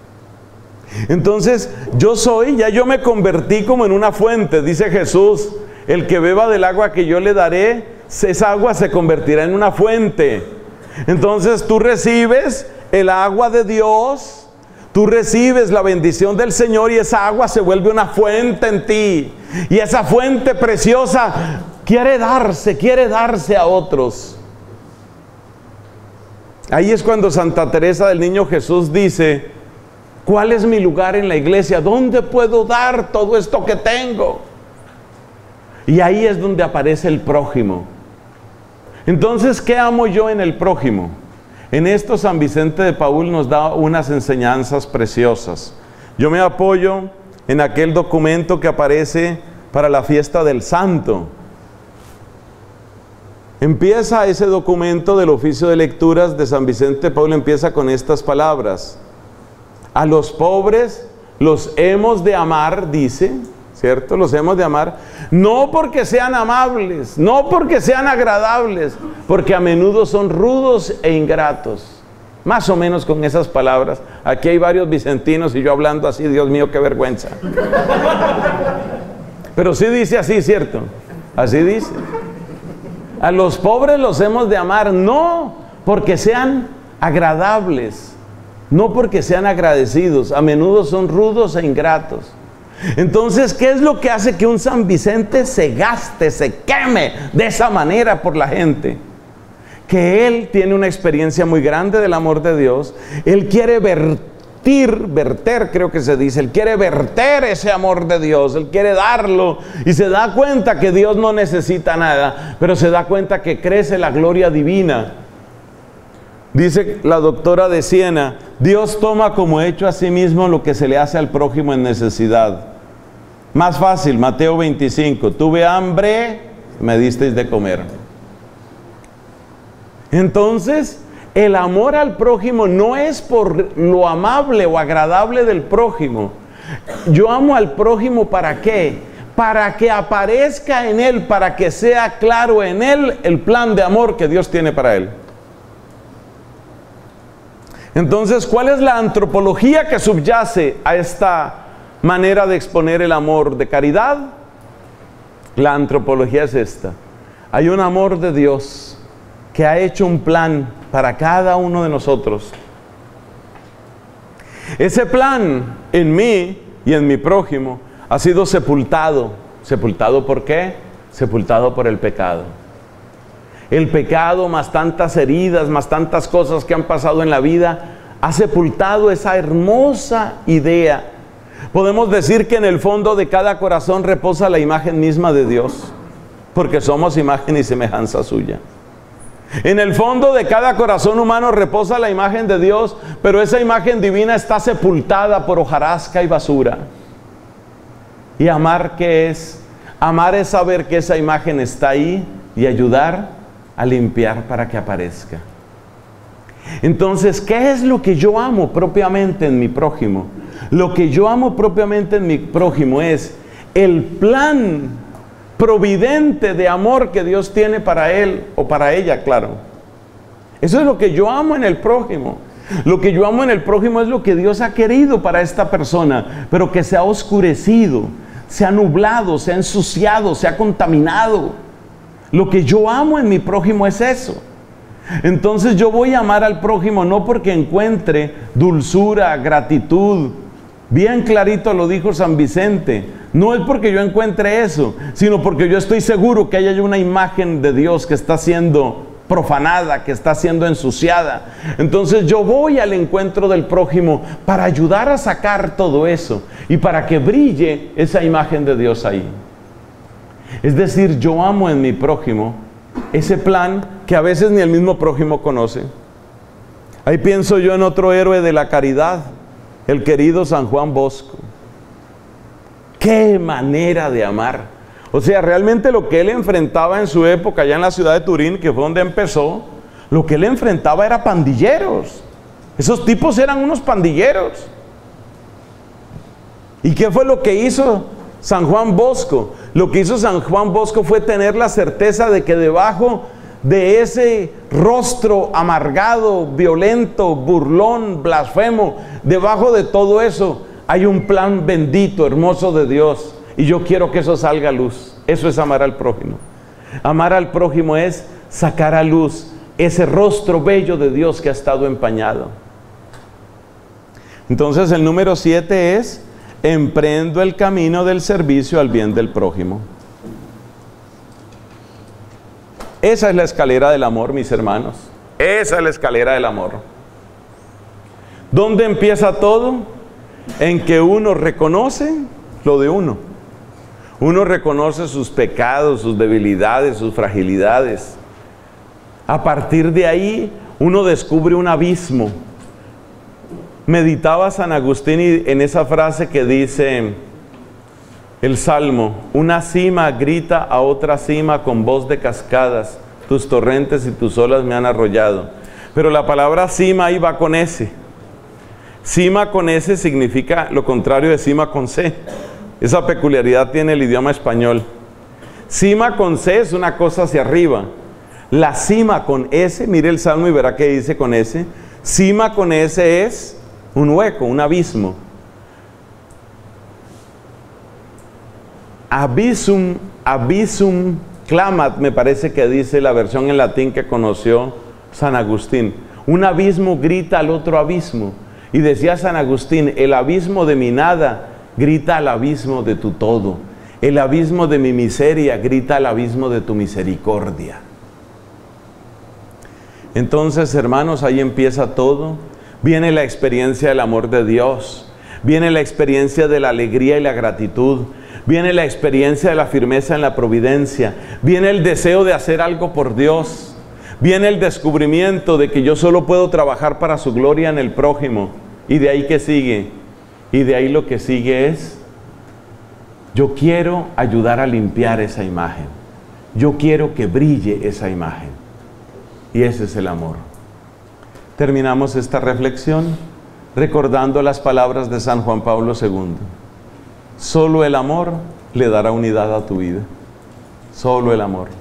Entonces yo me convertí como en una fuente. Dice Jesús el que beba del agua que yo le daré, esa agua se convertirá en una fuente. Entonces tú recibes el agua de Dios, tú recibes la bendición del Señor y esa agua se vuelve una fuente en ti. Y esa fuente preciosa quiere darse a otros. Ahí es cuando Santa Teresa del Niño Jesús dice: ¿cuál es mi lugar en la iglesia? ¿Dónde puedo dar todo esto que tengo? Y ahí es donde aparece el prójimo. Entonces, ¿qué amo yo en el prójimo? En esto San Vicente de Paúl nos da unas enseñanzas preciosas. Yo me apoyo en aquel documento que aparece para la fiesta del santo. Empieza ese documento del oficio de lecturas de San Vicente de Paúl, empieza con estas palabras: a los pobres los hemos de amar, dice, ¿cierto? Los hemos de amar, no porque sean amables, no porque sean agradables, porque a menudo son rudos e ingratos. Más o menos con esas palabras. Aquí hay varios vicentinos y yo hablando así, Dios mío, qué vergüenza. Pero sí dice así, ¿cierto? Así dice. A los pobres los hemos de amar, no porque sean agradables, no porque sean agradecidos, a menudo son rudos e ingratos. Entonces, ¿qué es lo que hace que un San Vicente se gaste, se queme de esa manera por la gente? Que él tiene una experiencia muy grande del amor de Dios. Él quiere verter, creo que se dice, él quiere verter ese amor de Dios, él quiere darlo, y se da cuenta que Dios no necesita nada, pero se da cuenta que crece la gloria divina. Dice la doctora de Siena: Dios toma como hecho a sí mismo lo que se le hace al prójimo en necesidad. Más fácil, Mateo 25, tuve hambre, me disteis de comer. Entonces, el amor al prójimo no es por lo amable o agradable del prójimo. Yo amo al prójimo, ¿para qué? Para que aparezca en él, para que sea claro en él el plan de amor que Dios tiene para él. Entonces, ¿cuál es la antropología que subyace a esta manera de exponer el amor de caridad? La antropología es esta: hay un amor de Dios que ha hecho un plan para cada uno de nosotros. Ese plan en mí y en mi prójimo ha sido sepultado. ¿Sepultado por qué? Sepultado por el pecado. El pecado, más tantas heridas, más tantas cosas que han pasado en la vida, ha sepultado esa hermosa idea. Podemos decir que en el fondo de cada corazón reposa la imagen misma de Dios, porque somos imagen y semejanza suya. En el fondo de cada corazón humano reposa la imagen de Dios, pero esa imagen divina está sepultada por hojarasca y basura. ¿Y amar qué es? Amar es saber que esa imagen está ahí y ayudar a limpiar para que aparezca. Entonces, ¿qué es lo que yo amo propiamente en mi prójimo? Lo que yo amo propiamente en mi prójimo es el plan providente de amor que Dios tiene para él o para ella, claro. Eso es lo que yo amo en el prójimo. Lo que yo amo en el prójimo es lo que Dios ha querido para esta persona, pero que se ha oscurecido, se ha nublado, se ha ensuciado, se ha contaminado. Lo que yo amo en mi prójimo es eso. Entonces yo voy a amar al prójimo no porque encuentre dulzura, gratitud. Bien clarito lo dijo San Vicente. No es porque yo encuentre eso, sino porque yo estoy seguro que hay una imagen de Dios que está siendo profanada, que está siendo ensuciada. Entonces yo voy al encuentro del prójimo para ayudar a sacar todo eso y para que brille esa imagen de Dios ahí. Es decir, yo amo en mi prójimo ese plan que a veces ni el mismo prójimo conoce. Ahí pienso yo en otro héroe de la caridad, el querido San Juan Bosco. ¡Qué manera de amar! O sea, realmente lo que él enfrentaba en su época, allá en la ciudad de Turín, que fue donde empezó, lo que él enfrentaba era pandilleros. Esos tipos eran unos pandilleros. ¿Y qué fue lo que hizo San Juan Bosco? Lo que hizo San Juan Bosco fue tener la certeza de que debajo de ese rostro amargado, violento, burlón, blasfemo, debajo de todo eso hay un plan bendito, hermoso de Dios, y yo quiero que eso salga a luz. Eso es amar al prójimo. Amar al prójimo es sacar a luz ese rostro bello de Dios que ha estado empañado. Entonces el número 7 es: emprendo el camino del servicio al bien del prójimo. Esa es la escalera del amor, mis hermanos. Esa es la escalera del amor. ¿Dónde empieza todo? En que uno reconoce lo de uno. Uno reconoce sus pecados, sus debilidades, sus fragilidades. A partir de ahí, uno descubre un abismo. Meditaba San Agustín en esa frase que dice el Salmo: una cima grita a otra cima con voz de cascadas, tus torrentes y tus olas me han arrollado. Pero la palabra cima ahí va con S. Cima con S significa lo contrario de cima con C. Esa peculiaridad tiene el idioma español. Cima con C es una cosa hacia arriba. La cima con S, mire el Salmo y verá qué dice con S. Cima con S es un hueco, un abismo. Abysum, abysum clamat, me parece que dice la versión en latín que conoció San Agustín. Un abismo grita al otro abismo. Y decía San Agustín: el abismo de mi nada grita al abismo de tu todo. El abismo de mi miseria grita al abismo de tu misericordia. Entonces, hermanos, ahí empieza todo. Viene la experiencia del amor de Dios. Viene la experiencia de la alegría y la gratitud. Viene la experiencia de la firmeza en la providencia. Viene el deseo de hacer algo por Dios. Viene el descubrimiento de que yo solo puedo trabajar para su gloria en el prójimo. Y de ahí, ¿qué sigue? Y de ahí lo que sigue es: yo quiero ayudar a limpiar esa imagen. Yo quiero que brille esa imagen. Y ese es el amor. Terminamos esta reflexión recordando las palabras de San Juan Pablo II. Solo el amor le dará unidad a tu vida. Solo el amor.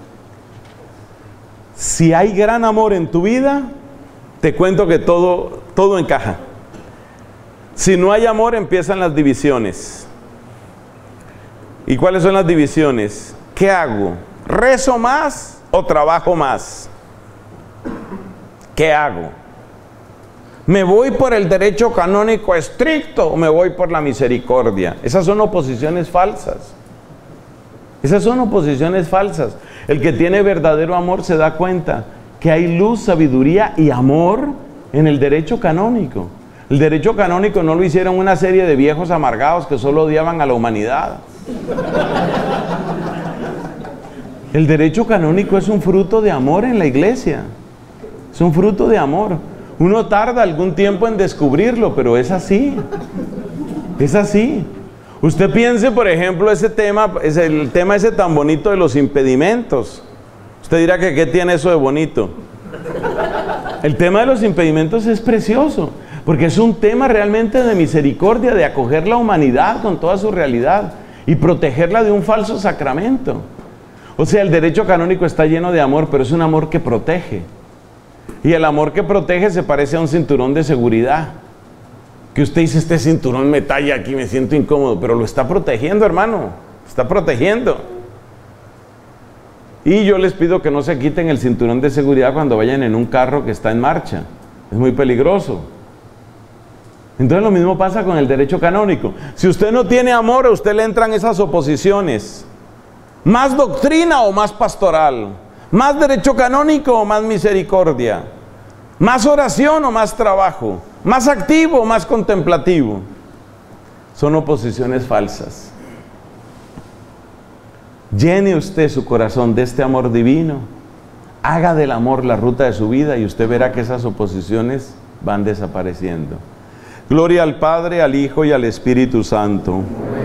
Si hay gran amor en tu vida, te cuento que todo encaja. Si no hay amor, empiezan las divisiones. ¿Y cuáles son las divisiones? ¿Qué hago? ¿Rezo más o trabajo más? ¿Qué hago? ¿Me voy por el derecho canónico estricto o me voy por la misericordia? Esas son oposiciones falsas. Esas son oposiciones falsas. El que tiene verdadero amor se da cuenta que hay luz, sabiduría y amor en el derecho canónico. El derecho canónico no lo hicieron una serie de viejos amargados que solo odiaban a la humanidad. El derecho canónico es un fruto de amor en la iglesia. Es un fruto de amor. Uno tarda algún tiempo en descubrirlo, pero es así. Es así. Usted piense, por ejemplo, ese tema, es el tema ese tan bonito de los impedimentos. Usted dirá que ¿qué tiene eso de bonito? El tema de los impedimentos es precioso, porque es un tema realmente de misericordia, de acoger la humanidad con toda su realidad y protegerla de un falso sacramento. O sea, el derecho canónico está lleno de amor, pero es un amor que protege. Y el amor que protege se parece a un cinturón de seguridad. Que usted dice: este cinturón me talla aquí, me siento incómodo, pero lo está protegiendo, hermano. Está protegiendo. Y yo les pido que no se quiten el cinturón de seguridad cuando vayan en un carro que está en marcha. Es muy peligroso. Entonces lo mismo pasa con el derecho canónico. Si usted no tiene amor, a usted le entran esas oposiciones. ¿Más doctrina o más pastoral? ¿Más derecho canónico o más misericordia? ¿Más oración o más trabajo? ¿Más activo o más contemplativo? Son oposiciones falsas. Llene usted su corazón de este amor divino. Haga del amor la ruta de su vida y usted verá que esas oposiciones van desapareciendo. Gloria al Padre, al Hijo y al Espíritu Santo.